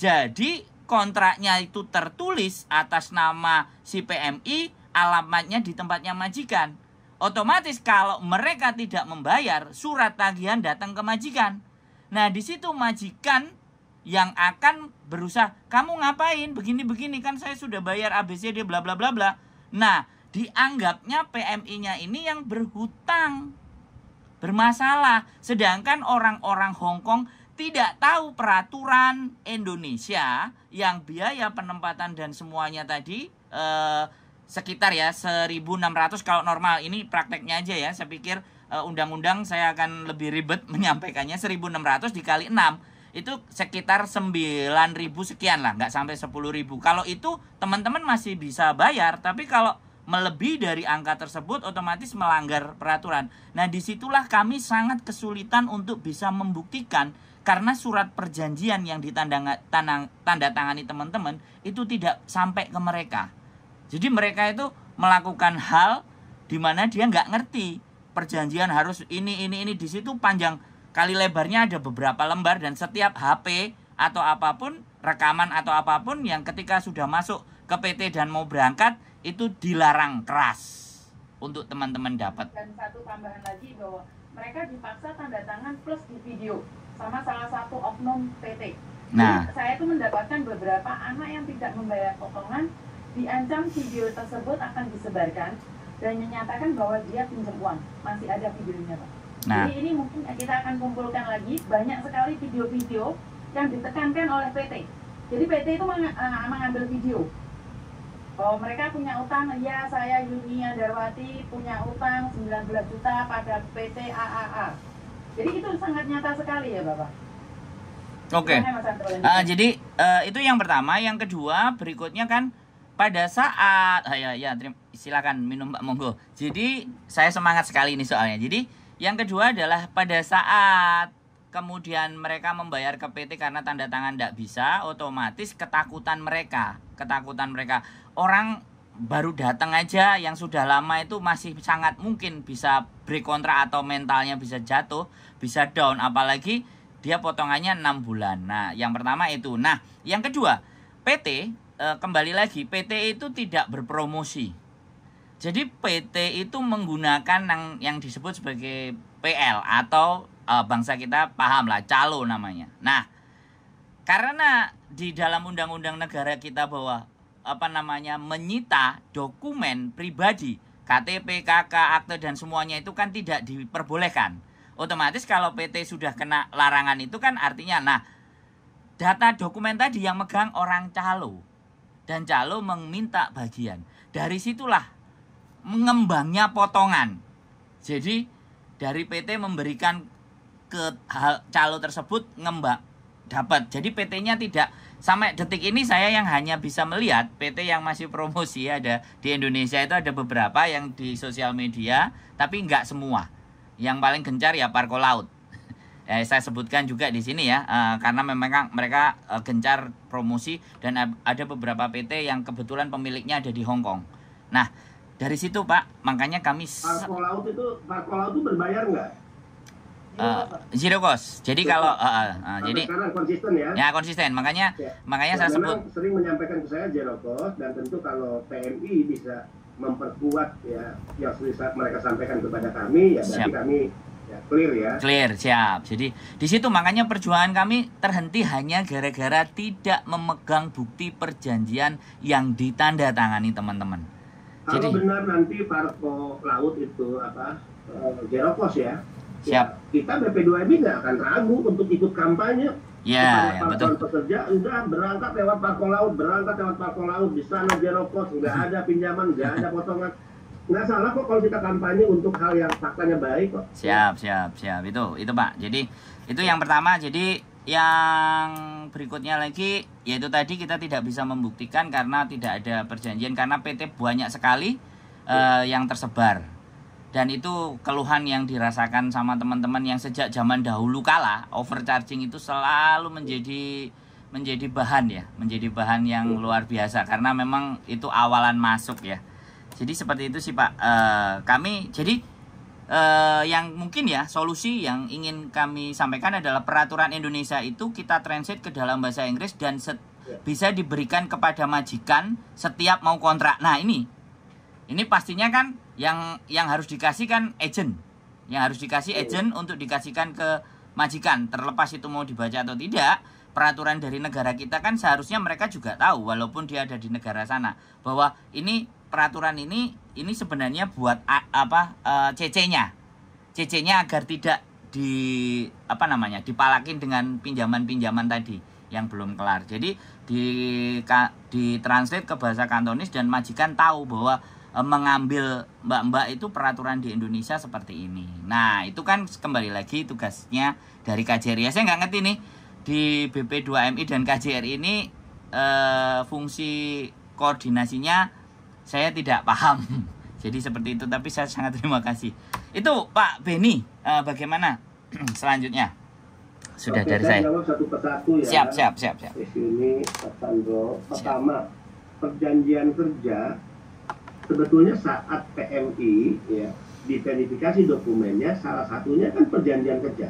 Jadi kontraknya itu tertulis atas nama si P M I, alamatnya di tempatnya majikan. Otomatis kalau mereka tidak membayar, surat tagihan datang ke majikan. Nah, di situ majikan yang akan berusaha, kamu ngapain begini-begini, kan saya sudah bayar A B C D bla bla bla bla. Nah, dianggapnya P M I-nya ini yang berhutang, bermasalah. Sedangkan orang-orang Hong Kong tidak tahu peraturan Indonesia yang biaya penempatan dan semuanya tadi eh, sekitar ya seribu enam ratus kalau normal. Ini prakteknya aja ya. Saya pikir eh, undang-undang saya akan lebih ribet menyampaikannya. Seribu enam ratus dikali enam itu sekitar sembilan ribu sekian lah, nggak sampai sepuluh ribu. Kalau itu teman-teman masih bisa bayar, tapi kalau melebihi dari angka tersebut otomatis melanggar peraturan. Nah, disitulah kami sangat kesulitan untuk bisa membuktikan, karena surat perjanjian yang ditanda tanda tangani teman-teman itu tidak sampai ke mereka. Jadi mereka itu melakukan hal di mana dia nggak ngerti perjanjian harus ini ini ini. Di situ panjang kali lebarnya ada beberapa lembar, dan setiap H P atau apapun, rekaman atau apapun yang ketika sudah masuk ke P T dan mau berangkat itu dilarang keras untuk teman-teman dapat. Dan satu tambahan lagi bahwa mereka dipaksa tanda tangan plus di video sama salah satu oknum P T. Nah, jadi, saya itu mendapatkan beberapa anak yang tidak membayar potongan, diancam video tersebut akan disebarkan dan menyatakan bahwa dia pinjam uang. Masih ada videonya, Pak. Nah. Jadi ini mungkin kita akan kumpulkan lagi banyak sekali video-video yang ditekankan oleh P T. Jadi P T itu meng uh, mengambil video bahwa mereka punya utang, ya saya Yunia Darwati punya utang sembilan belas juta pada P T A A A. Jadi itu sangat nyata sekali ya Bapak. Oke. Okay. Uh, jadi uh, itu yang pertama. Yang kedua berikutnya kan pada saat uh, ya ya terima, silakan minum Mbak monggo. Jadi saya semangat sekali ini soalnya. Jadi yang kedua adalah pada saat kemudian mereka membayar ke P T karena tanda tangan tidak bisa, otomatis ketakutan mereka, ketakutan mereka orang baru datang aja yang sudah lama itu masih sangat mungkin bisa break kontrak atau mentalnya bisa jatuh, bisa down, apalagi dia potongannya enam bulan. Nah, yang pertama itu. Nah, yang kedua, P T e, kembali lagi, P T itu tidak berpromosi. Jadi P T itu menggunakan yang, yang disebut sebagai P L atau e, bangsa kita paham lah, calo namanya. Nah, karena di dalam undang-undang negara kita bahwa apa namanya menyita dokumen pribadi, K T P, K K, akte dan semuanya itu kan tidak diperbolehkan. Otomatis kalau P T sudah kena larangan itu kan artinya, nah data dokumen tadi yang megang orang calo dan calo meminta bagian. Dari situlah mengembangnya potongan. Jadi dari P T memberikan ke hal calo tersebut ngembang dapat. Jadi P T-nya tidak sampai detik ini saya yang hanya bisa melihat P T yang masih promosi ada di Indonesia itu ada beberapa yang di sosial media, tapi nggak semua. Yang paling gencar ya Parco Laut. Eh, saya sebutkan juga di sini ya, uh, karena memang mereka uh, gencar promosi dan ada beberapa P T yang kebetulan pemiliknya ada di Hong Kong. Nah, dari situ Pak, makanya kami Parco Laut itu Parco Laut itu berbayar nggak? Uh, zero cost. Jadi zero kalau uh, uh, uh, jadi karena konsisten ya. Ya konsisten. Makanya ya. makanya ya, saya sebut sering menyampaikan ke saya zero cost, dan tentu kalau P M I bisa memperkuat ya yang mereka sampaikan kepada kami ya berarti Siap. kami ya, clear ya. Clear, siap. Jadi di situ makanya perjuangan kami terhenti hanya gara-gara tidak memegang bukti perjanjian yang ditandatangani teman-teman. Kalau Jadi benar nanti Parco Laut itu apa uh, zero cost ya. Siap. Ya, kita B P dua M I nggak akan ragu untuk ikut kampanye. Ya, ya betul. Pekerja udah berangkat lewat Parco Laut, berangkat lewat Parco Laut, di sana zero cost, nggak ada pinjaman, nggak ada potongan. Nggak salah kok kalau kita kampanye untuk hal yang faktanya baik kok. Siap, siap, siap. Itu, itu Pak. Jadi itu yang pertama. Jadi yang berikutnya lagi yaitu tadi kita tidak bisa membuktikan karena tidak ada perjanjian, karena P T banyak sekali uh, yang tersebar. Dan itu keluhan yang dirasakan sama teman-teman yang sejak zaman dahulu kala, overcharging itu selalu menjadi menjadi bahan ya, menjadi bahan yang luar biasa karena memang itu awalan masuk ya. Jadi seperti itu sih Pak. E, kami jadi e, yang mungkin ya solusi yang ingin kami sampaikan adalah peraturan Indonesia itu kita translate ke dalam bahasa Inggris dan set, bisa diberikan kepada majikan setiap mau kontrak. Nah ini, ini pastinya kan yang yang harus dikasih kan agent, yang harus dikasih agent untuk dikasihkan ke majikan, terlepas itu mau dibaca atau tidak. Peraturan dari negara kita kan seharusnya mereka juga tahu walaupun dia ada di negara sana bahwa ini peraturan ini ini sebenarnya buat a, apa uh, C C-nya C C-nya agar tidak di apa namanya dipalakin dengan pinjaman-pinjaman tadi yang belum kelar. Jadi di di translate ke bahasa Kantonis dan majikan tahu bahwa mengambil mbak-mbak itu peraturan di Indonesia seperti ini. Nah itu kan kembali lagi tugasnya dari K J R I. Saya nggak ngerti nih di B P dua M I dan K J R I ini eh, fungsi koordinasinya saya tidak paham. Jadi seperti itu, tapi saya sangat terima kasih. Itu Pak Beni, eh, bagaimana selanjutnya? Sudah Oke, dari saya saya. jawab satu persatu ya. Siap, siap, siap, siap. Di sini Pak Sandro, pertama perjanjian kerja sebetulnya saat P M I ya diverifikasi dokumennya salah satunya kan perjanjian kerja.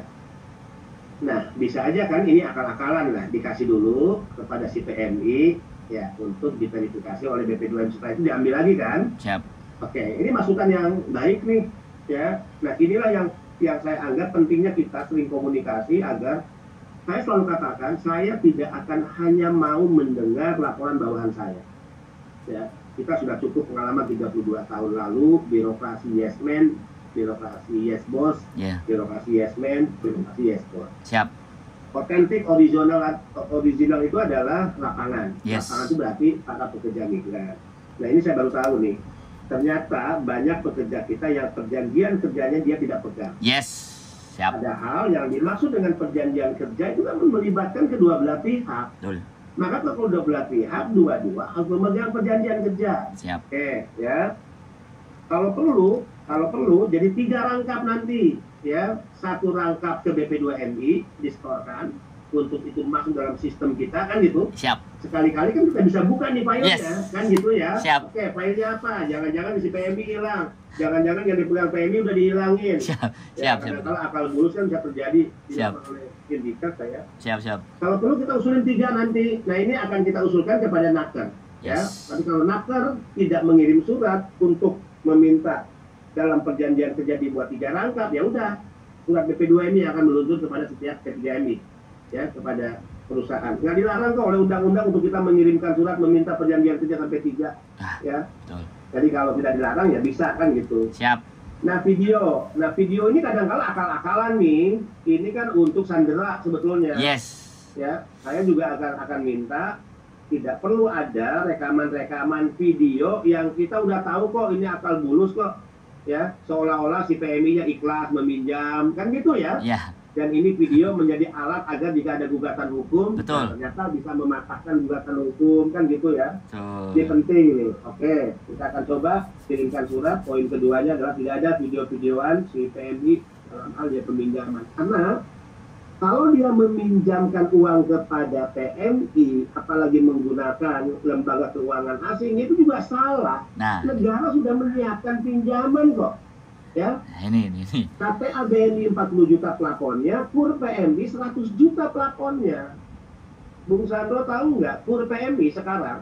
Nah bisa aja kan ini akal-akalan lah dikasih dulu kepada si P M I ya untuk diverifikasi oleh B P dua M I, setelah itu diambil lagi kan. Siap. Oke, ini masukan yang baik nih ya. Nah inilah yang yang saya anggap pentingnya kita sering komunikasi agar saya selalu katakan saya tidak akan hanya mau mendengar laporan bawahan saya ya. Kita sudah cukup pengalaman tiga puluh dua tahun lalu, birokrasi yes man, birokrasi yes boss, yeah. birokrasi yes man, birokrasi yes boss. Siap. Otentik, original, original itu adalah lapangan. Yes. Lapangan itu berarti para pekerja migran. Nah ini saya baru tahu nih, ternyata banyak pekerja kita yang perjanjian kerjanya dia tidak pegang. Yes. Siap. Padahal yang dimaksud dengan perjanjian kerja itu kan melibatkan kedua belah pihak. Betul. Maka kalau kedua belah pihak dua-dua harus memegang perjanjian kerja. Siap. Oke, ya. Kalau perlu, kalau perlu jadi tiga rangkap nanti, ya. Satu rangkap ke B P dua M I disetorkan untuk itu masuk dalam sistem kita kan gitu. Siap. Sekali-kali kan kita bisa buka nih filenya, Yes. kan gitu ya. Siap. Oke, filenya apa? Jangan-jangan si P M I hilang. Jangan-jangan yang dipegang P M I udah dihilangin. Siap. Ya, Siap. karena Siap. kalau akal bulus kan bisa terjadi Siap. oleh sindikat saya. Siap. Siap. Kalau perlu kita usulin tiga nanti. Nah ini akan kita usulkan kepada Naker. Ya. Yes. Tapi kalau Naker tidak mengirim surat untuk meminta dalam perjanjian kerja dibuat tiga rangkap, ya udah surat B P dua M I akan meluncur kepada setiap P tiga M I, ya kepada perusahaan. Nggak dilarang kok oleh undang-undang untuk kita mengirimkan surat meminta perjanjian kerja sampai tiga, Ah, ya. betul. Jadi kalau tidak dilarang ya bisa kan gitu. Siap. Nah video, nah video ini kadang-kala akal-akalan nih, ini kan untuk sandera sebetulnya. Yes. Ya, saya juga akan akan minta tidak perlu ada rekaman-rekaman video yang kita udah tahu kok ini akal bulus kok, ya, seolah-olah si P M I-nya ikhlas meminjam, kan gitu ya. Ya. Dan ini video menjadi alat agar jika ada gugatan hukum, Betul. nah, ternyata bisa mematahkan gugatan hukum, kan gitu ya. Betul. Ini penting nih. Oke, kita akan coba kirimkan surat. Poin keduanya adalah tidak ada video-videoan si P M I dalam hal dia peminjaman. Karena kalau dia meminjamkan uang kepada P M I, apalagi menggunakan lembaga keuangan asing, itu juga salah. Nah, Negara sudah menyiapkan pinjaman kok. Ya, nah ini, ini, ini. K P A B N I empat puluh juta plafonnya, K U R P M I seratus juta plafonnya. Bung Sandro tahu nggak, K U R P M I sekarang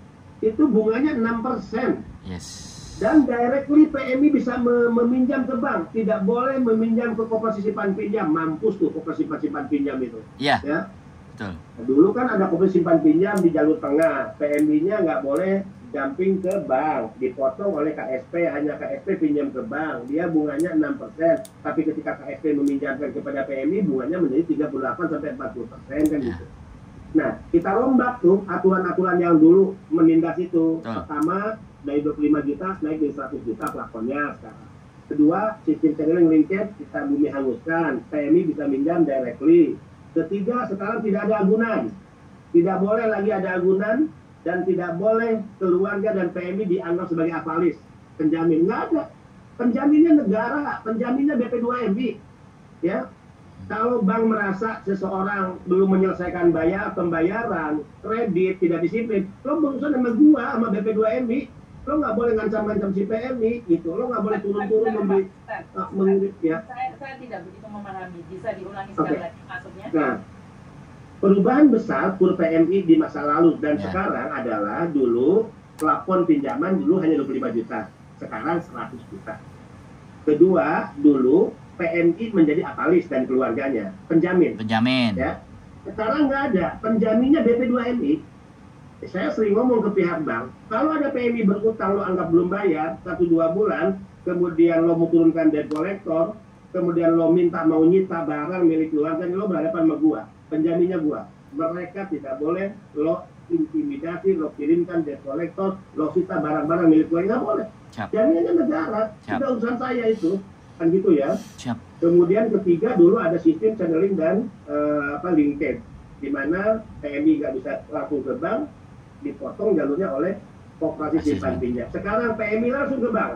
itu bunganya enam persen. Yes. Dan directly P M I bisa me meminjam ke bank, tidak boleh meminjam ke koperasi simpan pinjam. Mampus tuh koperasi simpan pinjam itu. Iya. Ya. Betul. Nah, dulu kan ada koperasi simpan pinjam di jalur tengah, P M I-nya nggak boleh jumping ke bank, dipotong oleh K S P, hanya K S P pinjam ke bank, dia bunganya enam persen, tapi ketika K S P meminjamkan kepada P M I, bunganya menjadi tiga puluh delapan sampai empat puluh persen, kan gitu. Nah, kita rombak tuh aturan-aturan yang dulu menindas itu. Betul. Pertama, dari dua puluh lima juta naik dari seratus juta plafonnya sekarang. Kedua, sistem channeling linkage kita bumi hanguskan, P M I bisa minjam directly. Ketiga, sekarang tidak ada agunan. Tidak boleh lagi ada agunan, dan tidak boleh keluarga dan P M I dianggap sebagai avalis, penjamin. Nggak ada. Penjaminnya negara, penjaminnya B P dua M I. Ya. Kalau bank merasa seseorang belum menyelesaikan bayar pembayaran, kredit, tidak disiplin, lo berurusan sama gua, sama B P dua M I, lo nggak boleh ngancam-ngancam si P M I, gitu. Lo nggak boleh turun-turun memberi, uh, meng, ya. Saya, saya tidak begitu memahami. Bisa diulangi sekali Oke. lagi maksudnya? Nah, perubahan besar K U R P M I di masa lalu dan Ya. sekarang adalah dulu plafon pinjaman dulu hanya dua puluh lima juta, sekarang seratus juta. Kedua, dulu P M I menjadi avalis dan keluarganya, penjamin. Penjamin. Ya. Sekarang nggak ada, penjaminnya B P dua M I. Saya sering ngomong ke pihak bank, kalau ada P M I berutang lo anggap belum bayar satu dua bulan, kemudian lo mau turunkan debt collector, kemudian lo minta mau nyita barang milik keluarga, lo berhadapan sama gua, penjaminnya gua. Mereka tidak boleh lo intimidasi, lo kirimkan debt collector, lo sita barang-barang milik keluarga, nggak boleh. Siap. Jaminannya negara, Siap. itu urusan saya itu, kan gitu ya. Siap. Kemudian ketiga, dulu ada sistem channeling dan uh, apa linkage, di mana P M I nggak bisa langsung ke bank, dipotong jalurnya oleh koperasi simpan pinjam. Sekarang P M I langsung ke bank,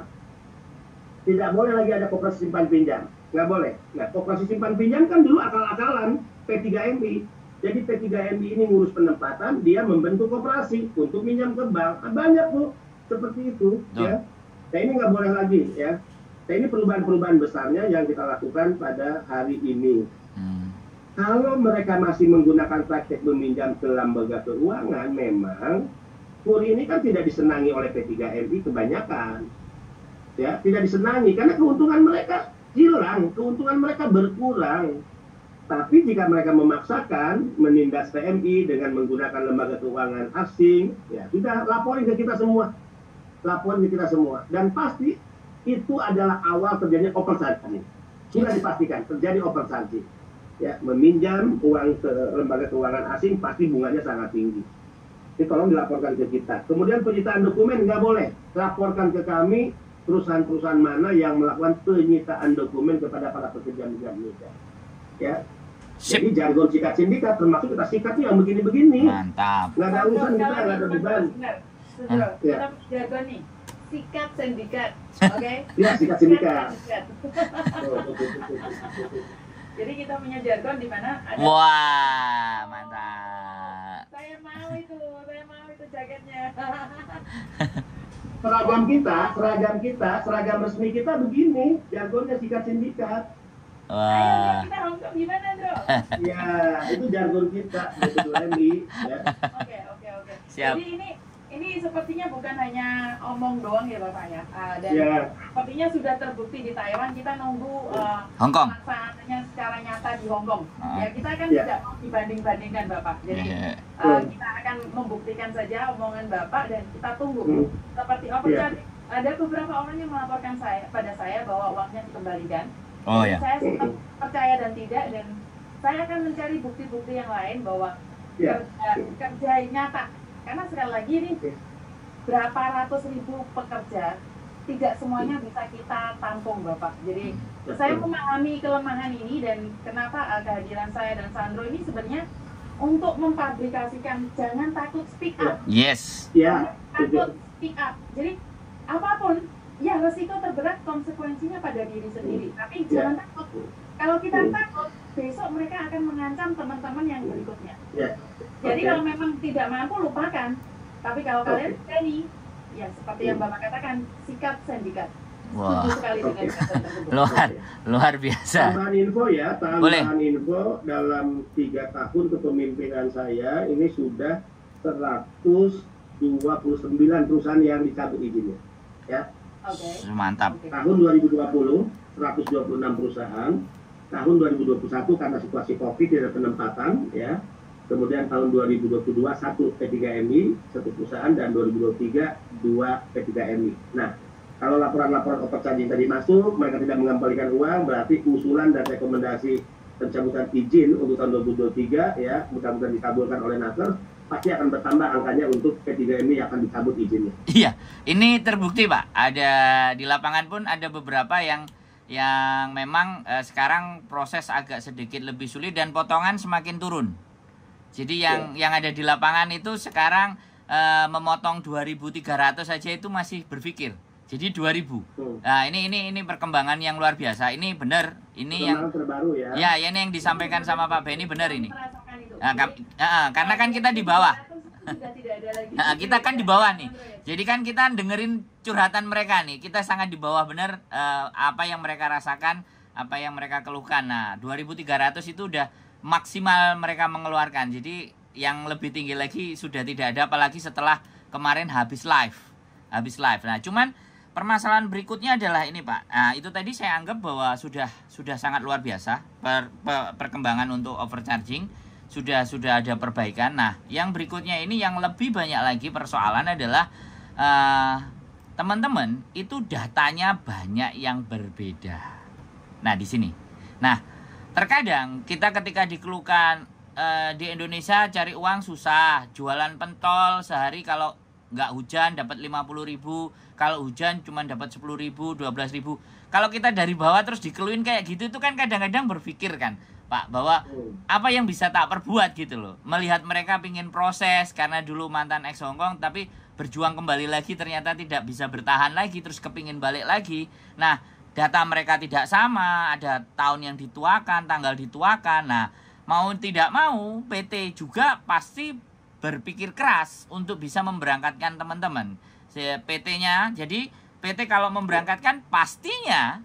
tidak boleh lagi ada koperasi simpan pinjam, nggak boleh. Nah, koperasi simpan pinjam kan dulu akal-akalan P tiga M I. Jadi P tiga M I ini ngurus penempatan, dia membentuk koperasi untuk minjam ke bank. Nah, banyak tuh seperti itu, Duh. ya. Nah, ini nggak boleh lagi, ya. Nah, ini perubahan-perubahan besarnya yang kita lakukan pada hari ini. Hmm. Kalau mereka masih menggunakan praktek meminjam ke lembaga keuangan, memang K U R ini kan tidak disenangi oleh P tiga M I kebanyakan. Ya, tidak disenangi karena keuntungan mereka hilang, keuntungan mereka berkurang. Tapi jika mereka memaksakan menindas P M I dengan menggunakan lembaga keuangan asing, ya sudah laporin ke kita semua. Laporin ke kita semua. Dan pasti itu adalah awal terjadinya overcharging. Sudah dipastikan terjadi overcharging. Ya, meminjam uang ke lembaga keuangan asing pasti bunganya sangat tinggi. Ini tolong dilaporkan ke kita. Kemudian penyitaan dokumen nggak boleh. Laporkan ke kami perusahaan-perusahaan mana yang melakukan penyitaan dokumen kepada para pekerja migran Indonesia. Ya. Sip. Jadi jargon sikat sindikat termasuk kita sikatnya yang begini-begini. Mantap. Nggak ada urusan kita, nggak ada beban. Benar. Sebentar. Ya. Kita punya jargon nih. Sikat sindikat. Oke? Ya, sikat sindikat. Sikat. Tuh, tuh, tuh, tuh, tuh, tuh, tuh. Jadi kita punya jargon di mana ada Wah, mantap. saya mau itu, saya mau itu jaketnya. Seragam kita, seragam kita, seragam resmi kita begini, jargonnya sikat sindikat. Ayo Wah. kita Hongkong gimana, Bro? Ya, itu jargon kita, betul Emi. Ya. Oke, oke, oke. Siap. Jadi ini ini sepertinya bukan hanya omong doang ya Bapak ya. Uh, dan Ya. sepertinya sudah terbukti di Taiwan, kita nunggu uh, Hongkong. pelaksanaannya secara nyata di Hongkong. Ah. Ya, kita kan Ya. tidak mau dibanding-bandingkan Bapak. Jadi Iya. uh, kita akan membuktikan saja omongan Bapak dan kita tunggu. Hmm. Seperti apa Ya. tadi? Ada beberapa orang yang melaporkan saya pada saya bahwa uangnya dikembalikan. Oh Jadi ya. Saya tetap percaya dan tidak, dan saya akan mencari bukti-bukti yang lain bahwa Ya. kerja, kerja nyata Karena sekali lagi nih, berapa ratus ribu pekerja, tidak semuanya bisa kita tampung, Bapak. Jadi saya memahami kelemahan ini dan kenapa kehadiran saya dan Sandro ini sebenarnya untuk mempublikasikan, jangan takut speak up. Yes. Ya. Takut speak up. Jadi apapun, ya resiko terberat konsekuensinya pada diri sendiri. Tapi jangan takut. Kalau kita takut, besok mereka akan mengancam teman-teman yang berikutnya. Ya. Jadi Okay. kalau memang tidak mampu, lupakan. Tapi kalau kalian berani, ya seperti yang Bapak katakan, sikap sindikat. Wah. Setuju sekali dengan Oke. kata tersebut. Luar luar biasa. Tambahan info ya, Boleh. tambahan info dalam tiga tahun kepemimpinan saya ini sudah seratus dua puluh sembilan perusahaan yang dicabut izinnya. Ya. Oke. Mantap. Oke. Tahun dua ribu dua puluh seratus dua puluh enam perusahaan, tahun dua ribu dua puluh satu karena situasi Covid tidak penempatan ya. Kemudian tahun dua ribu dua puluh dua satu P tiga M I, satu perusahaan, dan dua ribu dua puluh tiga dua P tiga M I. Nah, kalau laporan-laporan overcharging tadi masuk, mereka tidak mengembalikan uang, berarti usulan dan rekomendasi pencabutan izin untuk tahun dua ribu dua puluh tiga ya, mudah-mudahan dikabulkan oleh Naker, pasti akan bertambah angkanya untuk P tiga M I yang akan dicabut izinnya. Iya, ini terbukti Pak. Ada di lapangan pun ada beberapa yang yang memang eh, sekarang proses agak sedikit lebih sulit dan potongan semakin turun. Jadi yang Ya. yang ada di lapangan itu sekarang eh, memotong dua ribu tiga ratus saja itu masih berpikir. Jadi dua ribu. Hmm. Nah, ini ini ini perkembangan yang luar biasa. Ini benar. Ini yang Perkembangan terbaru ya. ya, ya ini yang disampaikan sama Pak Benny benar ini. Merasakan itu. Nah, kam- Jadi, ah, karena kan kita di bawah. sudah tidak ada lagi. Nah, kita kan di bawah nih. Jadi kan kita dengerin curhatan mereka nih. Kita sangat di bawah bener eh, apa yang mereka rasakan, apa yang mereka keluhkan. Nah, dua ribu tiga ratus itu udah maksimal mereka mengeluarkan. Jadi yang lebih tinggi lagi sudah tidak ada, apalagi setelah kemarin habis live. Habis live. Nah, cuman permasalahan berikutnya adalah ini, Pak. Nah, itu tadi saya anggap bahwa sudah sudah sangat luar biasa per, per- perkembangan untuk overcharging. Sudah sudah ada perbaikan. Nah, yang berikutnya ini yang lebih banyak lagi persoalan adalah uh, teman-teman itu datanya banyak yang berbeda. Nah, di sini. Nah, terkadang kita ketika dikeluhkan uh, di Indonesia cari uang susah, jualan pentol sehari kalau nggak hujan dapat lima puluh ribu, kalau hujan cuma dapat sepuluh ribu, dua belas ribu. Kalau kita dari bawah terus dikeluhin kayak gitu itu kan kadang-kadang berpikir kan, Pak, bahwa apa yang bisa tak perbuat gitu loh. Melihat mereka pingin proses karena dulu mantan ex Hongkong tapi berjuang kembali lagi ternyata tidak bisa bertahan lagi terus kepingin balik lagi. Nah, data mereka tidak sama, ada tahun yang dituakan, tanggal dituakan. Nah, mau tidak mau P T juga pasti berpikir keras untuk bisa memberangkatkan teman-teman. P T-nya, jadi P T kalau memberangkatkan pastinya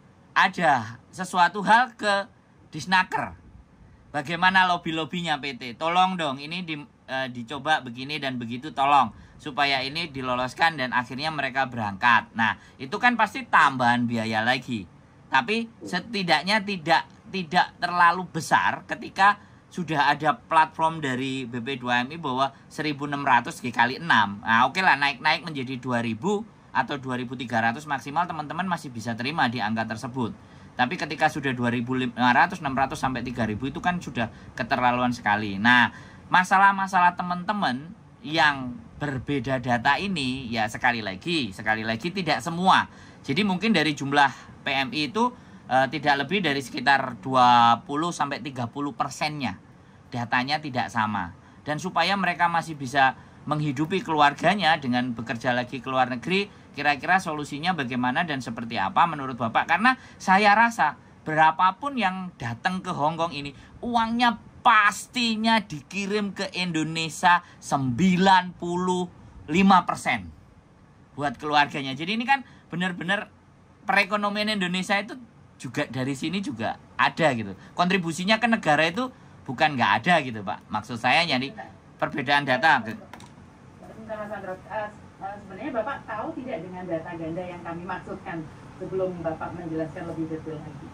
ada sesuatu hal ke Disnaker. Bagaimana lobby-lobbynya P T? Tolong dong, ini di, e, dicoba begini dan begitu, tolong. Supaya ini diloloskan dan akhirnya mereka berangkat. Nah, itu kan pasti tambahan biaya lagi. Tapi setidaknya tidak tidak terlalu besar ketika sudah ada platform dari B P dua M I bahwa seribu enam ratus dikali enam. Nah, oke lah, naik-naik menjadi dua ribu atau dua ribu tiga ratus maksimal, teman-teman masih bisa terima di angka tersebut. Tapi ketika sudah dua ribu lima ratus, enam ratus sampai tiga ribu itu kan sudah keterlaluan sekali. Nah, masalah-masalah teman-teman yang berbeda data ini ya sekali lagi, sekali lagi tidak semua. Jadi mungkin dari jumlah P M I itu eh, tidak lebih dari sekitar dua puluh sampai tiga puluh persennya datanya tidak sama. Dan supaya mereka masih bisa menghidupi keluarganya dengan bekerja lagi ke luar negeri, kira-kira solusinya bagaimana dan seperti apa menurut Bapak? Karena saya rasa berapapun yang datang ke Hongkong ini, uangnya pastinya dikirim ke Indonesia sembilan puluh lima persen buat keluarganya. Jadi ini kan benar-benar perekonomian Indonesia itu juga dari sini juga ada gitu. Kontribusinya ke negara itu bukan nggak ada gitu, Pak. Maksud saya jadi perbedaan data. Sebentar, Mas Sandro. Uh, uh, sebenarnya Bapak tahu tidak dengan data ganda yang kami maksudkan sebelum Bapak menjelaskan lebih detail lagi?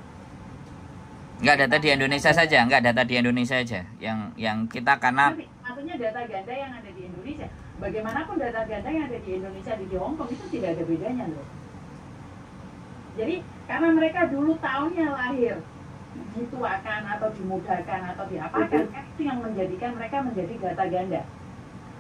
Nggak data di Indonesia saja, nggak data di Indonesia saja. Yang yang kita karena Maksudnya data ganda yang ada di Indonesia. Bagaimanapun data ganda yang ada di Indonesia di Hongkong itu tidak ada bedanya loh. Jadi karena mereka dulu tahunnya lahir dituakan atau dimudahkan atau diapakan, kan itu yang menjadikan mereka menjadi data ganda.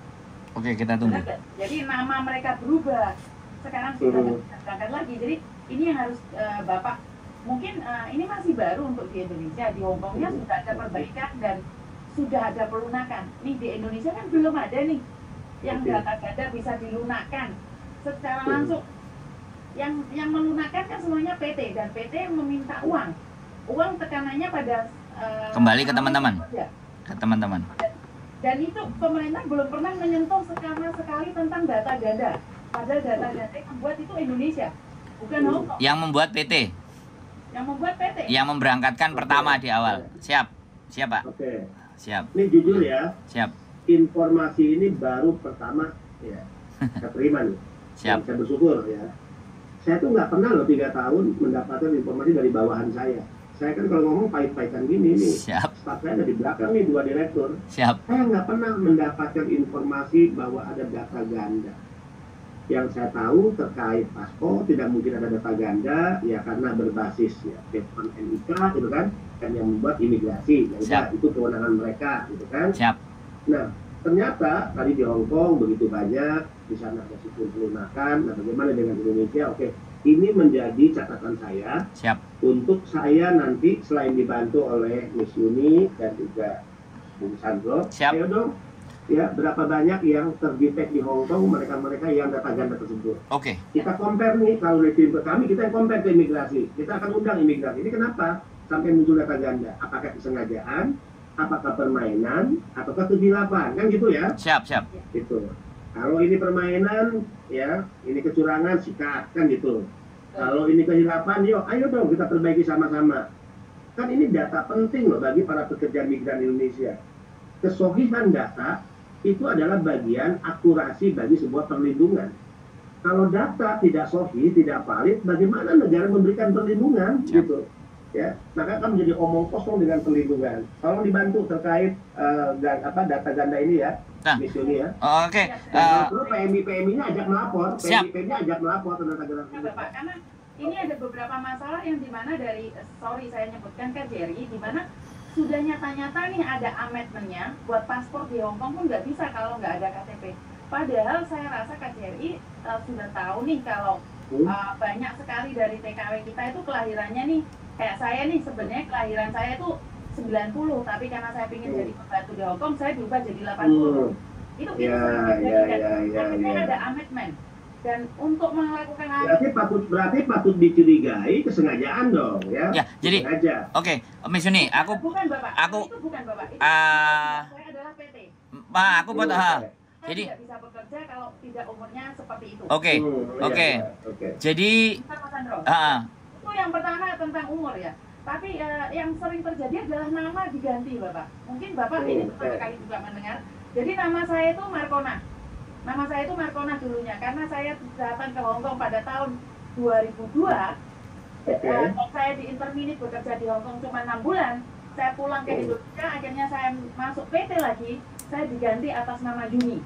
Oke, kita tunggu. Benar, jadi nama mereka berubah. Sekarang sudah Hmm. berangkat lagi. Jadi ini yang harus uh, Bapak, mungkin uh, ini masih baru untuk di Indonesia. Di Hong Kongnya sudah ada perbaikan dan sudah ada pelunakan. Nih di Indonesia kan belum ada nih yang Oke. data ganda bisa dilunakkan secara Hmm. langsung. Yang yang melunakkan kan semuanya P T, dan P T meminta uang. Uang tekanannya pada uh, Kembali ke teman-teman. ya. Ke teman-teman. Dan itu pemerintah belum pernah menyentuh sama sekali tentang data ganda. Padahal data ganda yang membuat itu Indonesia, bukan Hong Kong. Yang membuat P T, Yang membuat P T. yang memberangkatkan pertama di awal. Siap. Siap, Pak. Oke. Siap. Ini jujur ya, Siap. informasi ini baru pertama ya saya terima nih. Siap. Dan saya bersyukur ya. Saya tuh nggak pernah loh tiga tahun mendapatkan informasi dari bawahan saya. Saya kan kalau ngomong pahit-pahitan gini nih. Siap. Staf saya ada di belakang nih, dua direktur. Siap. Saya nggak pernah mendapatkan informasi bahwa ada data ganda. Yang saya tahu terkait paspor tidak mungkin ada data ganda ya karena berbasis ya Dewan N I K gitu kan, dan yang membuat imigrasi. Ya udah, itu kewenangan mereka gitu kan. Siap. Nah, ternyata tadi di Hong Kong begitu banyak, di sana ada sistem pelunakan. Nah, bagaimana dengan Indonesia? Oke, ini menjadi catatan saya. Siap. Untuk saya nanti selain dibantu oleh Miss Yuni dan juga Bung Sandro, Siap. ayo dong, ya berapa banyak yang terdetek di Hong Kong mereka-mereka yang data ganda tersebut. Oke. Kita compare nih, kalau dari tim kami kita yang compare ke imigrasi, kita akan undang imigrasi. Ini kenapa sampai muncul data ganda? Apakah kesengajaan, apakah permainan, ataukah kegilapan, kan gitu ya? Siap, siap. Gitu. Kalau ini permainan, ya ini kecurangan, sikat, kan gitu. Kalau ini kehilapan, yuk, ayo dong kita perbaiki sama-sama. Kan ini data penting loh bagi para pekerja migran Indonesia. Kesohihan data itu adalah bagian akurasi bagi sebuah perlindungan. Kalau data tidak sohih, tidak valid, bagaimana negara memberikan perlindungan? Siap. Gitu. Ya, maka akan menjadi omong kosong dengan perlindungan. Tolong dibantu terkait uh, dan, apa data ganda ini ya, Nah. Miss Yuni ya. Oke. Dan eh, perlu P M I P M I-nya ajak melapor, Siap. P M I P M I-nya ajak melapor tentang data ganda. Nah, Bapak, karena ini ada beberapa masalah yang dimana dari, sorry saya nyebutkan K J R I, dimana sudah nyata-nyata nih ada amendment-nya, buat paspor di Hong Kong pun nggak bisa kalau nggak ada K T P. Padahal saya rasa K J R I uh, sudah tahu nih kalau Hmm. uh, banyak sekali dari T K W kita itu kelahirannya nih, kayak saya nih sebenarnya kelahiran saya itu sembilan puluh, tapi karena saya ingin Hmm. jadi pembantu di Hong Kong, saya berubah jadi delapan puluh. Hmm. Itu, Ya, itu sangat ya, berbeda. ya, ya, Akhirnya ya. ada amendment. Dan untuk melakukan Berarti patut berarti patut dicurigai kesengajaan dong ya. Ya, jadi- sengaja. Oke, Miss Yuni, aku bukan Bapak, aku- itu bukan Bapak. Itu Ah. saya adalah P T. Pak, aku buat ha. Saya Jadi- tidak bisa bekerja kalau tidak umurnya seperti itu. Oke. Hmm, iya, Oke. iya, Oke. Jadi Bentar, Mas Andro. ah, Itu yang pertama tentang umur ya. Tapi eh, yang sering terjadi adalah nama diganti Bapak. Mungkin Bapak ini Hmm, pertama eh. kali juga mendengar. Jadi nama saya itu Markona. Nama saya itu Markona dulunya karena saya datang ke Hong Kong pada tahun dua ribu dua. Oke. Eh, saya di Interminit bekerja di Hong Kong cuma enam bulan. Saya pulang ke Hmm. Indonesia, akhirnya saya masuk P T lagi. Saya diganti atas nama Juni.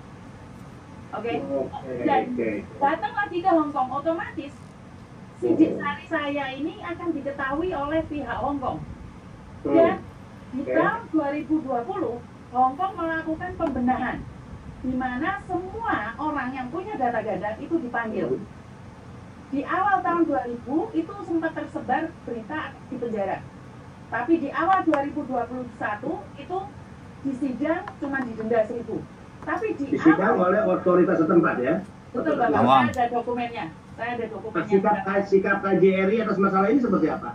Oke. Oke, Dan oke. datang lagi ke Hong Kong, otomatis sidik sari saya ini akan diketahui oleh pihak Hong Kong. Dan di Oke. tahun dua ribu dua puluh, Hong Kong melakukan pembenahan, di mana semua orang yang punya data ganda itu dipanggil. Di awal tahun dua ribu itu sempat tersebar berita di penjara. Tapi di awal dua ribu dua puluh satu itu disidang cuma didenda seribu. Tapi di Disidang awal oleh otoritas setempat ya. betul Bapak, Awang. saya ada dokumennya. Saya ada dokumennya. Sikap sikap K J R I atas masalah ini seperti apa?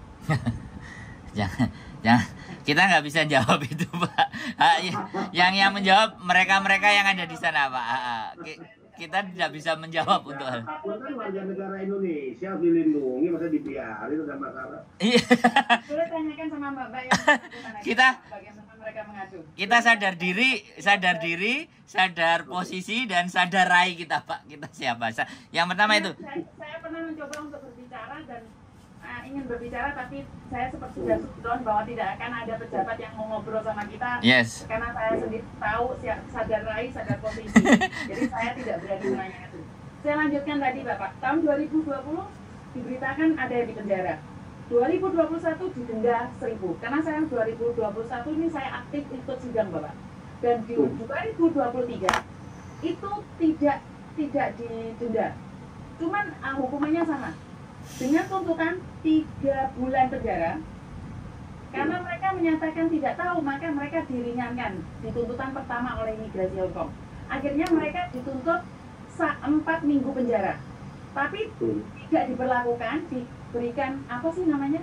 jangan, jangan. Kita nggak bisa jawab itu, Pak. Ah, y- yang yang menjawab mereka-mereka yang ada di sana, Pak. Ah, ah. Ki- Kita tidak bisa menjawab untuk hal. Apapun kan warga negara Indonesia harus dilindungi, masa dibiarin udah masalah. Iya. Boleh tanyakan sama Mbak yang Kita- bagaimana mereka mengadu. Kita sadar diri, sadar diri, sadar posisi dan sadar rai kita, Pak. Kita siapa? Sa- Yang pertama itu. Saya, saya pernah mencoba untuk berbicara dan uh, ingin berbicara, tapi saya seperti sudah sudah bahwa tidak akan ada pejabat yang mau ngobrol sama kita. Yes. Karena saya sendiri tahu, siap- sadar rai, sadar posisi. Jadi saya tidak berani menanya itu. Saya lanjutkan tadi Bapak, tahun dua ribu dua puluh diberitakan ada yang di penjara. dua ribu dua puluh satu didenda seribu. Karena saya dua ribu dua puluh satu ini saya aktif ikut sidang Bapak. Dan di dua ribu dua puluh tiga itu tidak tidak didenda, cuman uh, hukumannya sama dengan tuntutan tiga bulan penjara. Karena mereka menyatakan tidak tahu, maka mereka diringankan di tuntutan pertama oleh imigrasi Hong Kong. Akhirnya mereka dituntut empat minggu penjara, tapi tidak diberlakukan, diberikan apa sih namanya?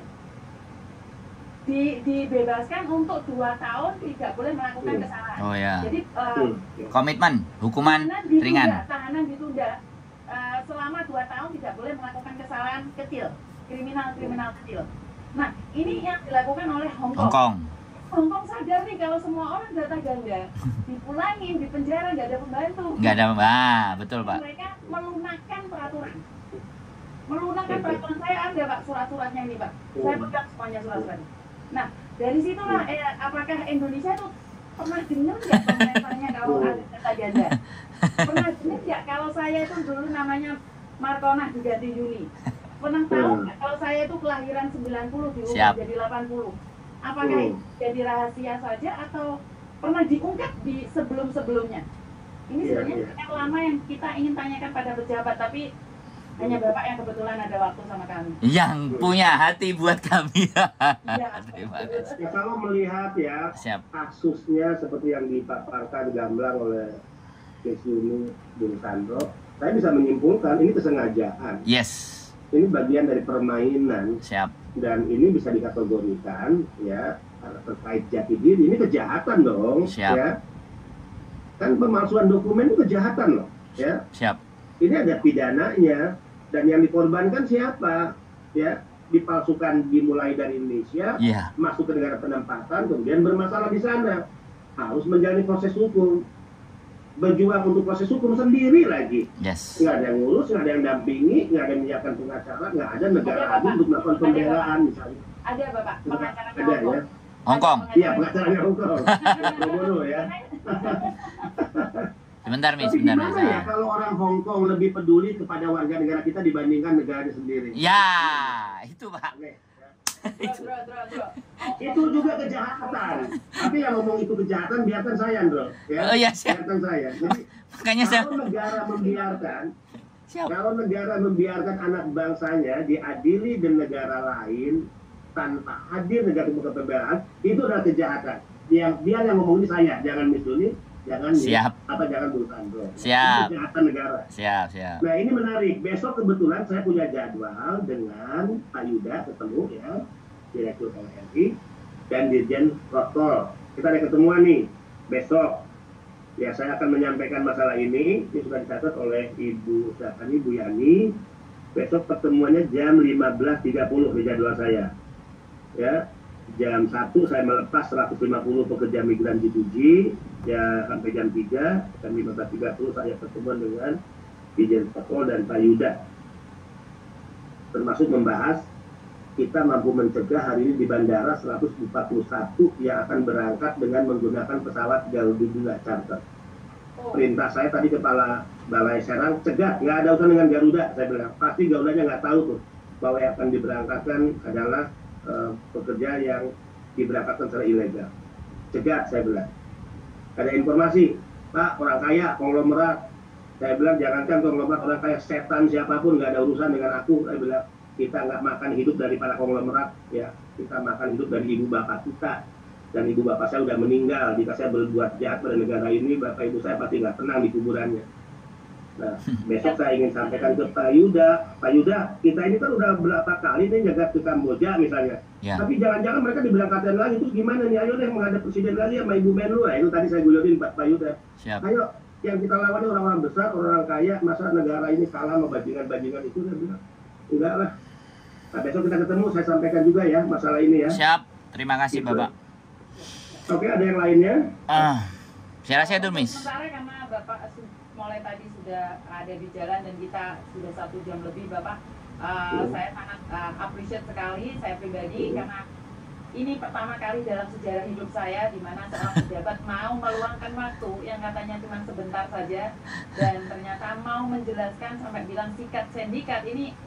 Di, dibebaskan untuk dua tahun tidak boleh melakukan kesalahan. Oh ya. Jadi uh, komitmen hukuman tahanan ditunda, ringan. Tahanan ditunda uh, selama dua tahun tidak boleh melakukan kesalahan kecil, kriminal-kriminal kecil. Nah, ini yang dilakukan oleh Hong Kong. Hong Kong. Hong Kong sadar nih kalau semua orang data ganda, dipulangin, di penjara, nggak ada pembantu. Nggak ada, ah, betul Pak. Mereka melunakkan peraturan. Melunakkan peraturan, saya ada Pak surat-suratnya ini Pak. Saya pegang semuanya surat-suratnya. Nah, dari situlah, eh, apakah Indonesia tuh pernah dengar nggak pemerintahnya kalau ada data ganda? Pernah dengar nggak kalau saya itu dulu namanya Markona diganti Yuni? Pernah tahu nggak kalau saya itu kelahiran sembilan puluh diubah jadi delapan puluh? Apakah itu jadi rahasia saja atau pernah diungkap di sebelum-sebelumnya? Ini sebenarnya yeah, yeah. lama yang kita ingin tanyakan pada pejabat, tapi hanya Bapak yang kebetulan ada waktu sama kami. Yang punya hati buat kami. Ya, terima kasih. Ya, kalau melihat ya Siap. kasusnya seperti yang dipaparkan gamblang oleh Miss Yuni Bung Sandro, saya bisa menyimpulkan ini kesengajaan. Yes. Ini bagian dari permainan. Siap. Dan ini bisa dikategorikan ya terkait jati diri, ini kejahatan dong. Siap. Ya. Kan pemalsuan dokumen itu kejahatan loh, ya. Siap. Ini ada pidananya dan yang dikorbankan siapa? Ya, dipalsukan dimulai dari Indonesia, yeah. masuk ke negara penempatan, kemudian bermasalah di sana. Harus menjalani proses hukum. Berjuang untuk proses hukum sendiri lagi. Yes. Nggak ada yang ngurus, nggak ada yang dampingi, nggak ada yang menyiapkan pengacara, nggak ada negara adil untuk melakukan pembelaan misalnya. Ada Bapak, pengacaranya ada ya. Hong Kong. Iya, pengacaranya Hong Kong. Bobono ya. Sebentar, Miss, Tapi sebentar, gimana Miss. ya kalau orang Hong Kong lebih peduli kepada warga negara kita dibandingkan negaranya sendiri? Ya, itu Pak. Oke. Bro, bro, bro, bro. Itu juga kejahatan. Tapi yang ngomong itu kejahatan biarkan saya, Bro. Ya. Oh iya, siap. Biarkan saya. Jadi Makanya saya kalau negara membiarkan Siap. kalau negara membiarkan anak bangsanya diadili di negara lain tanpa hadir negara pembelaan, itu adalah kejahatan. Yang dia yang ngomong ini saya, jangan Miss Yuni, jangan Siap. Miss, apa jangan Bung Sandro. Siap. Itu kejahatan negara. Siap, siap. Nah ini menarik. Besok kebetulan saya punya jadwal dengan Pak Yuda ketemu ya, Direktur L R I dan Dirjen Protokol. Kita ada ketemuan nih besok. Ya saya akan menyampaikan masalah ini. Ini sudah dicatat oleh Ibu siapa nih, Bu Yani. Besok pertemuannya jam lima belas tiga puluh di jadwal saya. Ya, jam satu saya melepas seratus lima puluh pekerja migran G dua G. Ya sampai jam tiga, jam lima belas tiga puluh saya pertemuan dengan Dirjen Protokol dan Pak Yuda, termasuk membahas kita mampu mencegah hari ini di bandara seratus empat puluh satu yang akan berangkat dengan menggunakan pesawat Garuda charter. Perintah saya tadi Kepala Balai Serang, cegah, nggak ada urusan dengan Garuda, saya bilang. Pasti Garudanya nggak tahu tuh bahwa yang akan diberangkatkan adalah uh, pekerja yang diberangkatkan secara ilegal. Cegah, saya bilang. Ada informasi, Pak, orang kaya, konglomerat. Saya bilang, jangankan konglomerat, orang kaya, setan siapapun, nggak ada urusan dengan aku. Saya bilang, kita nggak makan hidup dari para konglomerat, ya. Kita makan hidup dari ibu bapak kita. Dan ibu bapak saya udah meninggal. Jika saya berbuat jahat pada negara ini, bapak ibu saya pasti nggak tenang di kuburannya. Nah, besok saya ingin sampaikan ke Pak Yuda. Pak Yuda, kita ini kan udah berapa kali nih jaga ke Kamboja misalnya. Ya. Tapi jangan-jangan mereka diberangkatkan lagi, terus gimana nih? Ayo deh menghadap presiden lagi sama ibu Menlu. Nah, itu tadi saya guyonin Pak, Pak Yuda. Siap. Ayo, yang kita lawan ini orang-orang besar, orang-orang kaya, masa negara ini kalah sama bajingan-bajingan itu? Saya bilang, enggak lah. Nah, besok kita ketemu, saya sampaikan juga ya masalah ini ya. Siap, terima kasih gitu. Bapak. Oke, ada yang lainnya? Ah, saya rasa itu, Miss. Sementara karena Bapak mulai tadi sudah ada di jalan dan kita sudah satu jam lebih, Bapak, uh, hmm. saya sangat uh, appreciate sekali, saya pribadi, hmm. karena ini pertama kali dalam sejarah hidup saya di mana seorang pejabat mau meluangkan waktu yang katanya cuma sebentar saja dan ternyata mau menjelaskan sampai bilang sikat sindikat. Ini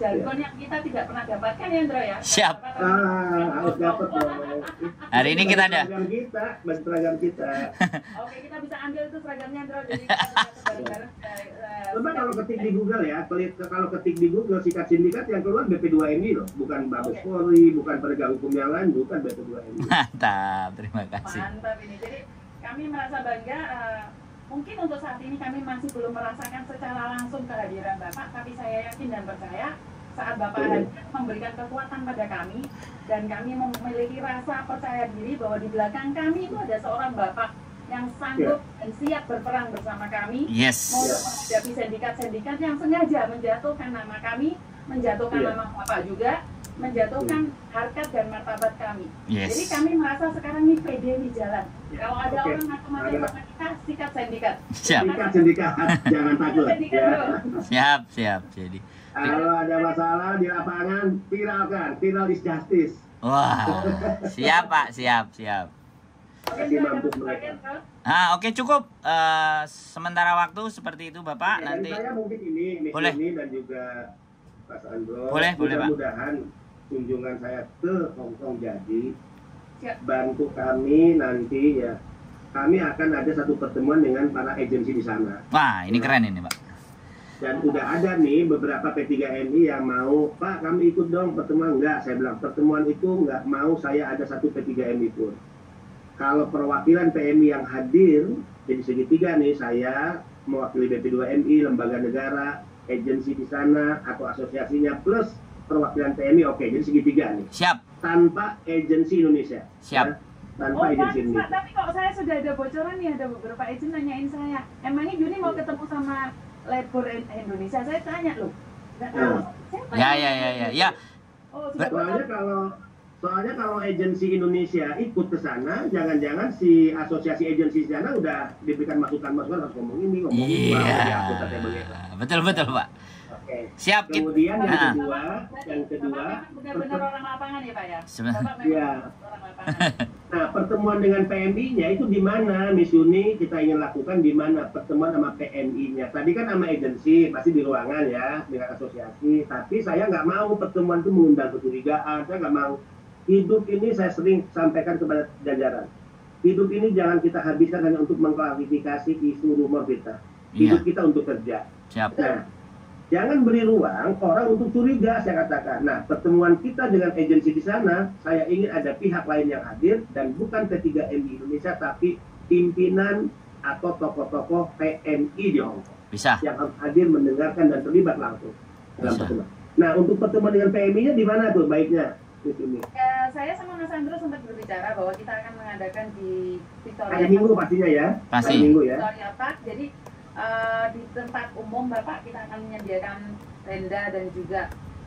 jargon yang kita tidak pernah dapatkan ya, Ndro ya. Siap. Ah, harus dapat dong. Hari ini kita ada. Seragam kita, baju seragam kita. Oke, kita bisa ambil itu seragamnya, Ndro. Jadi kita bisa bareng-bareng. Coba kalau ketik di Google ya, klik- kalau ketik di Google sikat sindikat yang keluar B P dua M I loh, bukan Mabes Oke. Polri, bukan penegak hukum yang lain, bukan B P dua M I. Mantap, terima kasih. Mantap ini. Jadi kami merasa bangga. eh, mungkin untuk saat ini kami masih belum merasakan secara langsung kehadiran Bapak, tapi saya yakin dan percaya saat Bapak hadir memberikan kekuatan pada kami dan kami memiliki rasa percaya diri bahwa di belakang kami itu ada seorang Bapak yang sanggup dan siap berperang bersama kami Yes. mau menghadapi sindikat-sindikat yang sengaja menjatuhkan nama kami, menjatuhkan Iya. nama Bapak juga, menjatuhkan harkat dan martabat kami. Yes. Jadi kami merasa sekarang ini pede di jalan. Ya, Kalau ada oke. orang ngaku-ngaku Ada. sama kita, sikat sindikat. Siap. Sindikat sindikat, jangan takut. Sindikat, Ya. Bro. Siap, siap. Jadi, Kalau ada masalah di lapangan, viralkan, viral is justice. wah, siap Pak, siap, siap. Oke, Kasih Bro, mampu ada mereka. sebagian, Bro. Ah, oke cukup. Eh, sementara waktu seperti itu Bapak. Oke, Nanti. dari saya mungkin ini, Miss Boleh. Yuni dan juga Mas Andro. Boleh, boleh, Pak. Mudah-mudahan kunjungan saya ke Hong Kong jadi Siap. bantu kami nanti ya. Kami akan ada satu pertemuan dengan para agensi di sana. Wah, ini keren ini Pak. Dan udah ada nih beberapa P tiga M I yang mau, Pak kami ikut dong pertemuan. Enggak, saya bilang pertemuan itu enggak mau saya ada satu P tiga M I pun. Kalau perwakilan P M I yang hadir, jadi segitiga nih, saya mewakili B P dua M I, lembaga negara, agensi di sana, atau asosiasinya, plus perwakilan P M I, oke, jadi segitiga nih. Siap. Tanpa agensi Indonesia. Siap. Ya, tanpa Oh, Pak, agensi Pak, Indonesia. tapi kok saya sudah ada bocoran nih, ada beberapa agent nanyain saya, emangnya Juni mau ketemu sama Labor Indonesia? Saya tanya loh. Nggak tahu. Siapa Ya, yang- ya, ya, ya. Ya, Oh, sudah Soalnya bocor. kalau soalnya kalau agensi Indonesia ikut ke sana, jangan-jangan si asosiasi agensi di sana udah diberikan masukan-masukan harus ngomong ini, ngomong itu, iya. harus diatur katanya begitu. Betul, betul Pak. Oke. Siap. Kita. Kemudian yang Ah. kedua, Berarti yang kedua, Bapak memang benar-benar orang lapangan ya Pak ya? Seben- Bapak memang Iya. orang lapangan. nah pertemuan dengan P M I-nya itu di mana, Miss Yuni kita ingin lakukan di mana pertemuan sama P M I-nya. Tadi kan sama agensi, pasti di ruangan ya, dengan asosiasi. Tapi saya nggak mau pertemuan itu mengundang kecurigaan, saya nggak mau. Hidup ini saya sering sampaikan kepada jajaran. Hidup ini jangan kita habiskan hanya untuk mengklarifikasi isu rumor kita. Hidup Iya. kita untuk kerja. Siap. Nah, jangan beri ruang orang untuk curiga, saya katakan. Nah, pertemuan kita dengan agensi di sana, saya ingin ada pihak lain yang hadir, dan bukan P tiga M I Indonesia, tapi pimpinan atau tokoh-tokoh P M I di Hong Kong Bisa. yang harus hadir mendengarkan dan terlibat langsung dalam Bisa. pertemuan. Nah, untuk pertemuan dengan P M I-nya di mana tuh baiknya? Di sini. Eh, saya sama Mas Andro sempat berbicara bahwa kita akan mengadakan di Victoria Hari Minggu pastinya ya. Pasti. Hari Minggu ya. Victoria Park. Jadi eh, di tempat umum Bapak kita akan menyediakan tenda dan juga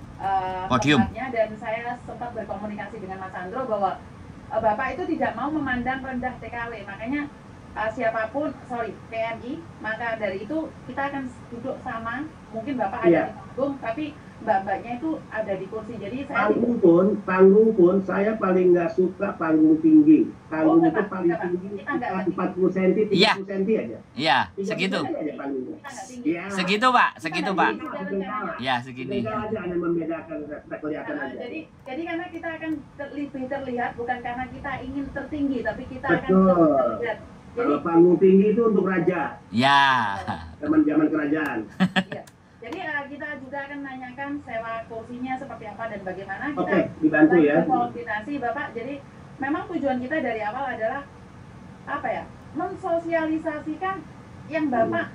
eh, Podium. tempatnya, dan saya sempat berkomunikasi dengan Mas Andro bahwa eh, Bapak itu tidak mau memandang rendah T K W, makanya eh, siapapun, sorry, P M I, maka dari itu kita akan duduk sama, mungkin Bapak ada Iya. di panggung, tapi mbak-mbaknya itu ada di kursi, jadi saya Panggung pun, panggung pun saya paling nggak suka panggung tinggi. Panggung Oh, itu Pak, paling Pak. tinggi Kita nggak sekitar tinggi. empat puluh senti, Iya. tiga puluh senti aja. Iya, tiga segitu. puluh senti aja panggungnya. kita nggak tinggi. Iya. Segitu Pak, segitu Pak. Jengkal. Ya, segini. Jengkal aja ada yang membedakan, kita kelihatan Nah, aja. jadi jadi karena kita akan ter- lebih terlihat, bukan karena kita ingin tertinggi, tapi kita akan Betul. lebih terlihat. Jadi Kalau panggung tinggi itu untuk raja, Ya. zaman-zaman kerajaan. iya. Jadi eh, kita juga akan menanyakan sewa kursinya seperti apa dan bagaimana kita Oke, dibantu lagi ya. berkoordinasi Bapak. Jadi memang tujuan kita dari awal adalah apa ya? Mensosialisasikan yang Bapak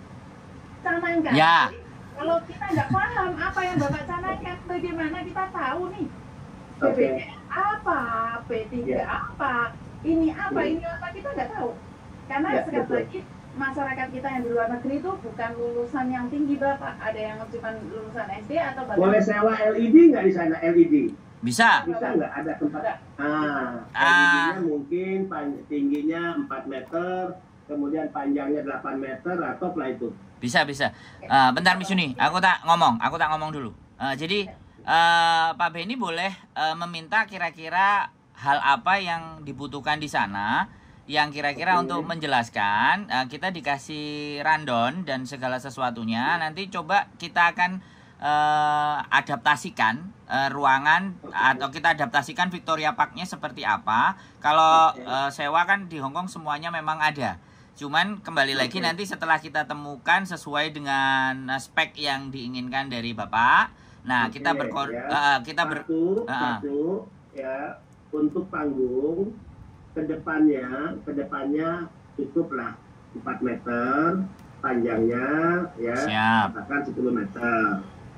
canangkan. Ya. Jadi, kalau kita nggak paham apa yang Bapak canangkan, bagaimana kita tahu nih B B Oke. N apa, P tiga Ya. apa, ini apa, Ya. ini apa, kita nggak tahu. Karena Ya, sekali betul. lagi masyarakat kita yang di luar negeri itu bukan lulusan yang tinggi Bapak, ada yang cuma lulusan S D atau bahkan Boleh sewa L E D nggak di sana? L E D Bisa. bisa nggak? Ada tempat? Ada. Ah, Ah. L E D-nya mungkin pan- tingginya empat meter, kemudian panjangnya delapan meter, atau lah itu. Bisa, bisa. Eh, bentar Miss Yuni, aku tak ngomong, aku tak ngomong dulu. Eh, jadi eh, Pak Benny boleh eh, meminta kira-kira hal apa yang dibutuhkan di sana, yang kira-kira Oke. untuk menjelaskan. Eh, kita dikasih rundown dan segala sesuatunya. Nanti coba kita akan eh, adaptasikan eh, ruangan atau kita adaptasikan Victoria Park-nya seperti apa. Kalau eh, sewa kan di Hong Kong semuanya memang ada. Cuman kembali lagi Oke. nanti setelah kita temukan sesuai dengan eh, spek yang diinginkan dari Bapak. Nah, Oke, kita berkor ya. eh, kita ber Satu, eh, satu, ya, untuk panggung kedepannya, kedepannya cukuplah empat meter, panjangnya ya, siap. katakan sepuluh meter,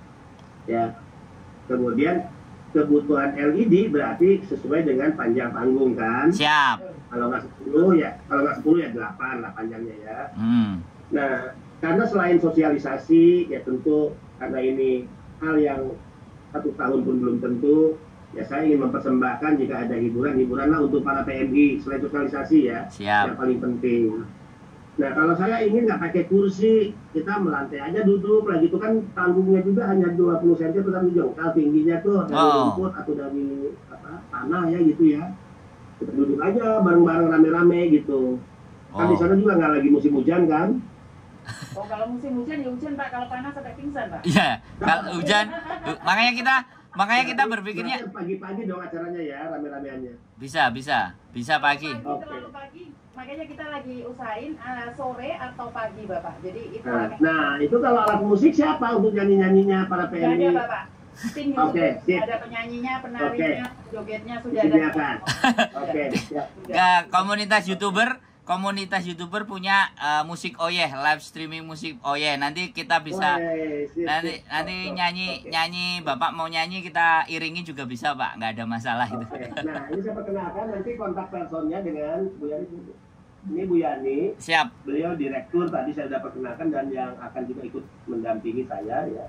ya. Kemudian kebutuhan L E D berarti sesuai dengan panjang panggung kan? Siap. Kalau nggak sepuluh ya, kalau nggak sepuluh ya delapan lah panjangnya ya. Hmm. Nah, karena selain sosialisasi, ya tentu karena ini hal yang satu tahun pun belum tentu, ya saya ingin mempersembahkan jika ada hiburan-hiburan lah untuk para P M I selain sosialisasi ya, Siap. yang paling penting. Nah, kalau saya ingin nggak pakai kursi, kita melantai aja duduk, lagi itu kan panggungnya juga hanya dua puluh sentimeter tetapi jongkal tingginya tuh dari Oh. rumput atau dari apa tanah ya gitu ya. Kita duduk aja bareng-bareng rame-rame gitu. Kan di Oh. sana juga nggak lagi musim hujan kan? Oh, kalau musim hujan ya hujan Pak, kalau panas sampai pingsan Pak. Iya, kalau hujan hu- makanya kita makanya kita Berarti- berpikirnya berarti pagi-pagi dong acaranya ya, rame-rameannya. bisa, bisa, bisa pagi. Pagi, Oke. terlalu pagi. Makanya kita lagi usahain uh, sore atau pagi Bapak. Jadi itu Nah, akan nah, itu kalau alat musik siapa untuk nyanyi-nyanyinya para P M sudah I? ada Bapak. Tim Oke, YouTube sip. ada penyanyinya, penarinya, jogetnya sudah Disediakan. ada. Oke, siap. Sudah. Ke komunitas YouTuber, komunitas YouTuber punya eh, musik Oyeh, live streaming musik Oyeh. Nanti kita bisa Woi, sip, nanti sip. nanti Oke, nyanyi oke. nyanyi Bapak mau nyanyi kita iringi juga bisa, Pak. Nggak ada masalah itu. Oke. Nah, ini saya perkenalkan nanti kontak personnya dengan Bu Yani. Ini Bu Yani, Siap. beliau direktur tadi saya sudah perkenalkan dan yang akan juga ikut mendampingi saya ya.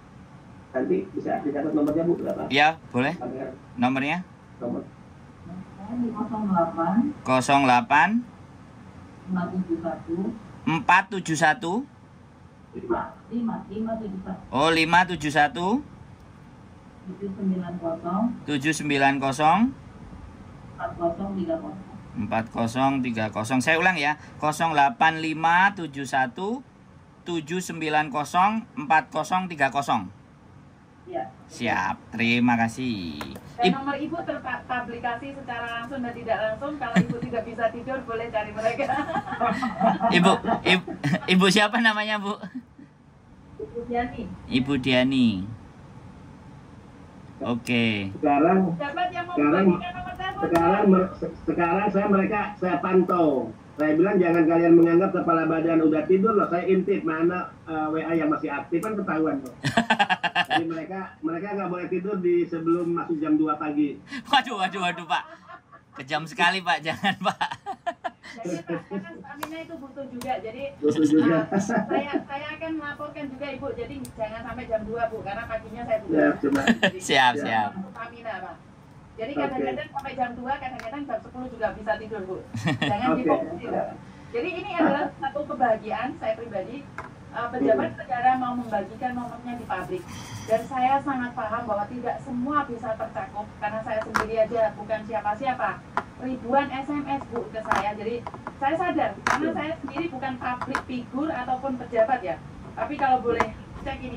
Nanti bisa dicatat nomornya Bu berapa? Ya, boleh. Kamera, Nomornya nomor. nol delapan nol delapan lima tujuh satu empat tujuh satu lima. lima lima tujuh satu oh lima tujuh satu tujuh sembilan nol tujuh sembilan nol empat nol tiga nol. empat nol tiga nol. Saya ulang ya. nol delapan lima tujuh satu tujuh sembilan nol empat nol tiga nol. Ya. Siap. Terima kasih. Dan Ib- nomor ibu terpublikasi secara langsung dan tidak langsung. Kalau ibu tidak bisa tidur, boleh cari mereka. Ibu, ibu, ibu siapa namanya, Bu? Ibu Yani. Ibu Diani. Oke. Sekarang Dapat yang mau Sekarang- membagikan nomor telepon? sekarang mer- se- sekarang saya mereka saya pantau. Saya bilang jangan kalian menganggap kepala badan udah tidur loh. Saya intip mana uh, W A yang masih aktif kan ketahuan loh. Jadi mereka mereka nggak boleh tidur di sebelum masuk jam dua pagi. Waduh, waduh, waduh, Pak. Kejam sekali, Pak. Jangan, Pak. Jadi Pak, karena stamina itu butuh juga. Jadi Betul juga. uh, saya saya akan melaporkan juga ibu. Jadi jangan sampai jam dua Bu, karena paginya saya Ya, butuh. cuma Jadi, Siap, Ya. siap. Stamina Pak. Jadi Oke. kadang-kadang sampai jam dua, kadang-kadang jam sepuluh juga bisa tidur Bu. Jangan Oke. difokusin. Jadi ini adalah satu kebahagiaan saya pribadi. Uh, pejabat negara mau membagikan nomornya di pabrik, dan saya sangat paham bahwa tidak semua bisa tercakup karena saya sendiri aja bukan siapa-siapa, ribuan S M S Bu ke saya. Jadi saya sadar karena saya sendiri bukan public figure ataupun pejabat ya, tapi kalau boleh cek ini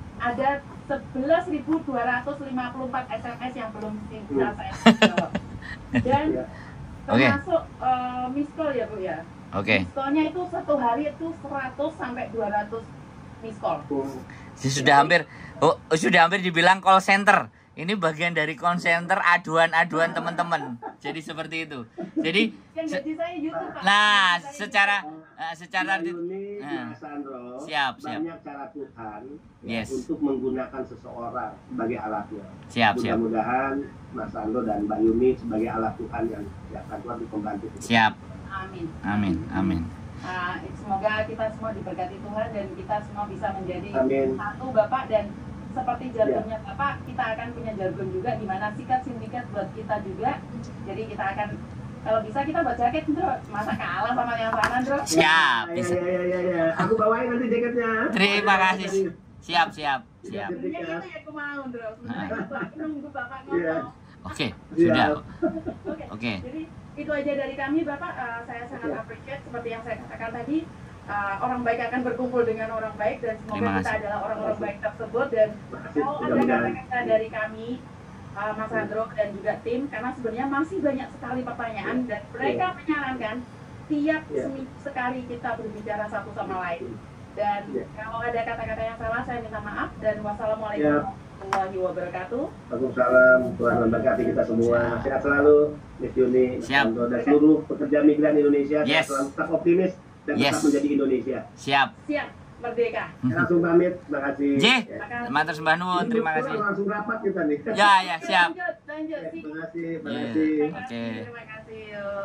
ada sebelas ribu dua ratus lima puluh empat S M S yang belum bisa saya jawab, dan Ya. Oke. termasuk uh, miss call ya Bu ya. Oke. Miss call-nya itu satu hari itu seratus sampai dua ratus miss call. Sudah hampir oh, sudah hampir dibilang call center. Ini bagian dari call center aduan-aduan teman-teman. Jadi seperti itu. Jadi Yang se- gaji saya YouTube Pak. nah, Gaji saya secara eh, secara Mbak di- Yuni, Nah. Mas Sandro, Siap, siap. banyak cara Tuhan ya, Yes. untuk menggunakan seseorang sebagai alatnya. siap, siap. Mudah-mudahan Mas Sandro dan Mbak Yuni sebagai alat Tuhan yang akan Tuhan membantu. Siap. Amin. Amin. Amin. Ah, semoga kita semua diberkati Tuhan dan kita semua bisa menjadi Amin. satu Bapak, dan seperti jargonnya Bapak, kita akan punya jargon juga di mana sikat sindikat buat kita juga. Jadi kita akan, kalau bisa kita buat jaket bro, masa kalah sama yang sana bro. Siap. Ya, Bisa. ya, ya, ya, ya. Aku bawain nanti jaketnya. Terima kasih. Siap, siap, siap. Sebenarnya gitu ya aku mau bro. Sebenarnya aku nunggu Bapak Iya. ngomong. Oke, sudah. Oke. Oke. Jadi itu aja dari kami Bapak. Uh, saya sangat appreciate seperti yang saya katakan tadi. uh, orang baik akan berkumpul dengan orang baik, dan semoga kita adalah orang-orang baik tersebut. Dan kalau ada kata-kata dari kami, uh, Mas Andro dan juga tim, karena sebenarnya masih banyak sekali pertanyaan dan mereka menyarankan tiap seminggu sekali kita berbicara satu sama lain. Dan kalau ada kata-kata yang salah, saya minta maaf. Dan wassalamualaikum warahmatullahi wabarakatuh. Waalaikumsalam, Tuhan memberkati kita semua. Sehat selalu, Miss Yuni, dan seluruh pekerja migran Indonesia. Yes. Selalu tetap optimis dan Yes. tetap menjadi Indonesia. Siap. Siap, merdeka. Langsung pamit, terima kasih. J, Ya. Matur sembah nuwun, terima kasih. Langsung rapat kita nih. Ya, ya, siap. Lanjut, lanjut. Ya, terima kasih, terima Ya. kasih. Terima Oke. kasih, terima kasih. Yuk.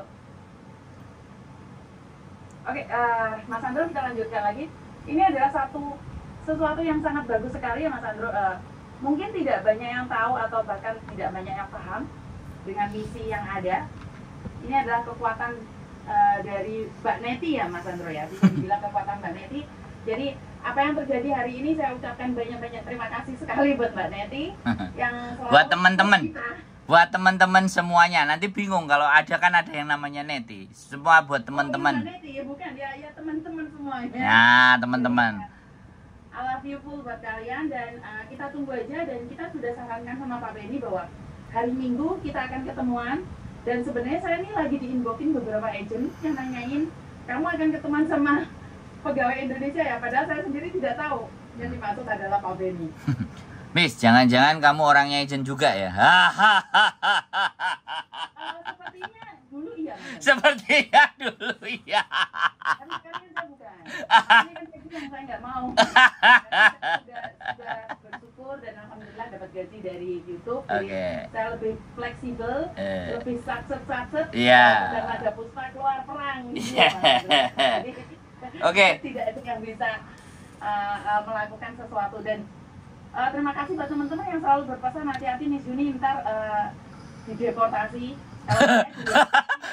Oke, eh, Mas Andro, kita lanjutkan lagi. Ini adalah satu sesuatu yang sangat bagus sekali ya, Mas Andro. Eh, mungkin tidak banyak yang tahu atau bahkan tidak banyak yang paham dengan misi yang ada. Ini adalah kekuatan eh, dari Mbak Neti ya, Mas Andro ya. Bisa dibilang kekuatan Mbak Neti. Jadi apa yang terjadi hari ini, saya ucapkan banyak-banyak terima kasih sekali buat Mbak Neti yang selalu Buat teman-teman. kita. Buat teman-teman semuanya, nanti bingung kalau ada kan ada yang namanya Neti. Semua buat Oh, teman-teman. iya, Mbak Neti ya, bukan ya, ya teman-teman semuanya. Ya, teman-teman. I love you full buat kalian, dan uh, kita tunggu aja, dan kita sudah sarankan sama Pak Benny bahwa hari Minggu kita akan ketemuan. Dan sebenarnya saya ini lagi di-inboxin beberapa agent yang nanyain, kamu akan ketemuan sama pegawai Indonesia ya, padahal saya sendiri tidak tahu yang dimaksud adalah Pak Benny. Miss, jangan-jangan kamu orangnya agent juga ya? Hahaha. Uh, sepertinya dulu iya, Mas. Sepertinya dulu ya. Tapi sekarang saya bukan. Ini kan saya bilang saya nggak mau. Saya sudah, sudah bersyukur dan alhamdulillah dapat gaji dari YouTube. Jadi Oke. saya lebih fleksibel, Eh. lebih satset-satset. Iya. Dan ada puspa keluar perang. Gitu, Iya. Mas. Jadi, Oke. tidak ada yang bisa uh, uh, melakukan sesuatu. Dan uh, terima kasih buat teman-teman yang selalu berpesan, hati-hati nih Juni, ntar uh, dideportasi. Kalau saya juga-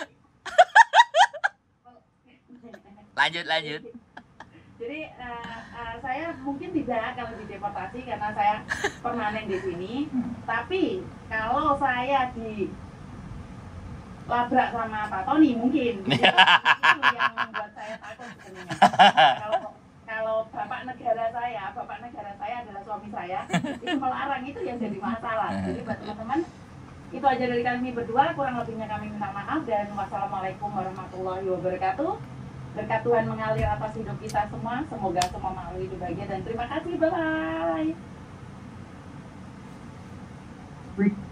Lanjut, lanjut. Jadi uh, uh, saya mungkin tidak kalau dideportasi karena saya permanen di sini. Tapi kalau saya di labrak sama Pak Tony mungkin. Gitu. Itu yang membuat saya takut sebenarnya. Kalau kalau bapak negara saya, bapak negara saya adalah suami saya, itu melarang, itu yang jadi masalah. Jadi buat teman-teman, itu aja dari kami berdua. Kurang lebihnya kami minta maaf, dan wassalamualaikum warahmatullahi wabarakatuh. Berkat Tuhan mengalir atas hidup kita semua. Semoga semua makhluk hidup bahagia, dan terima kasih. Bye-bye.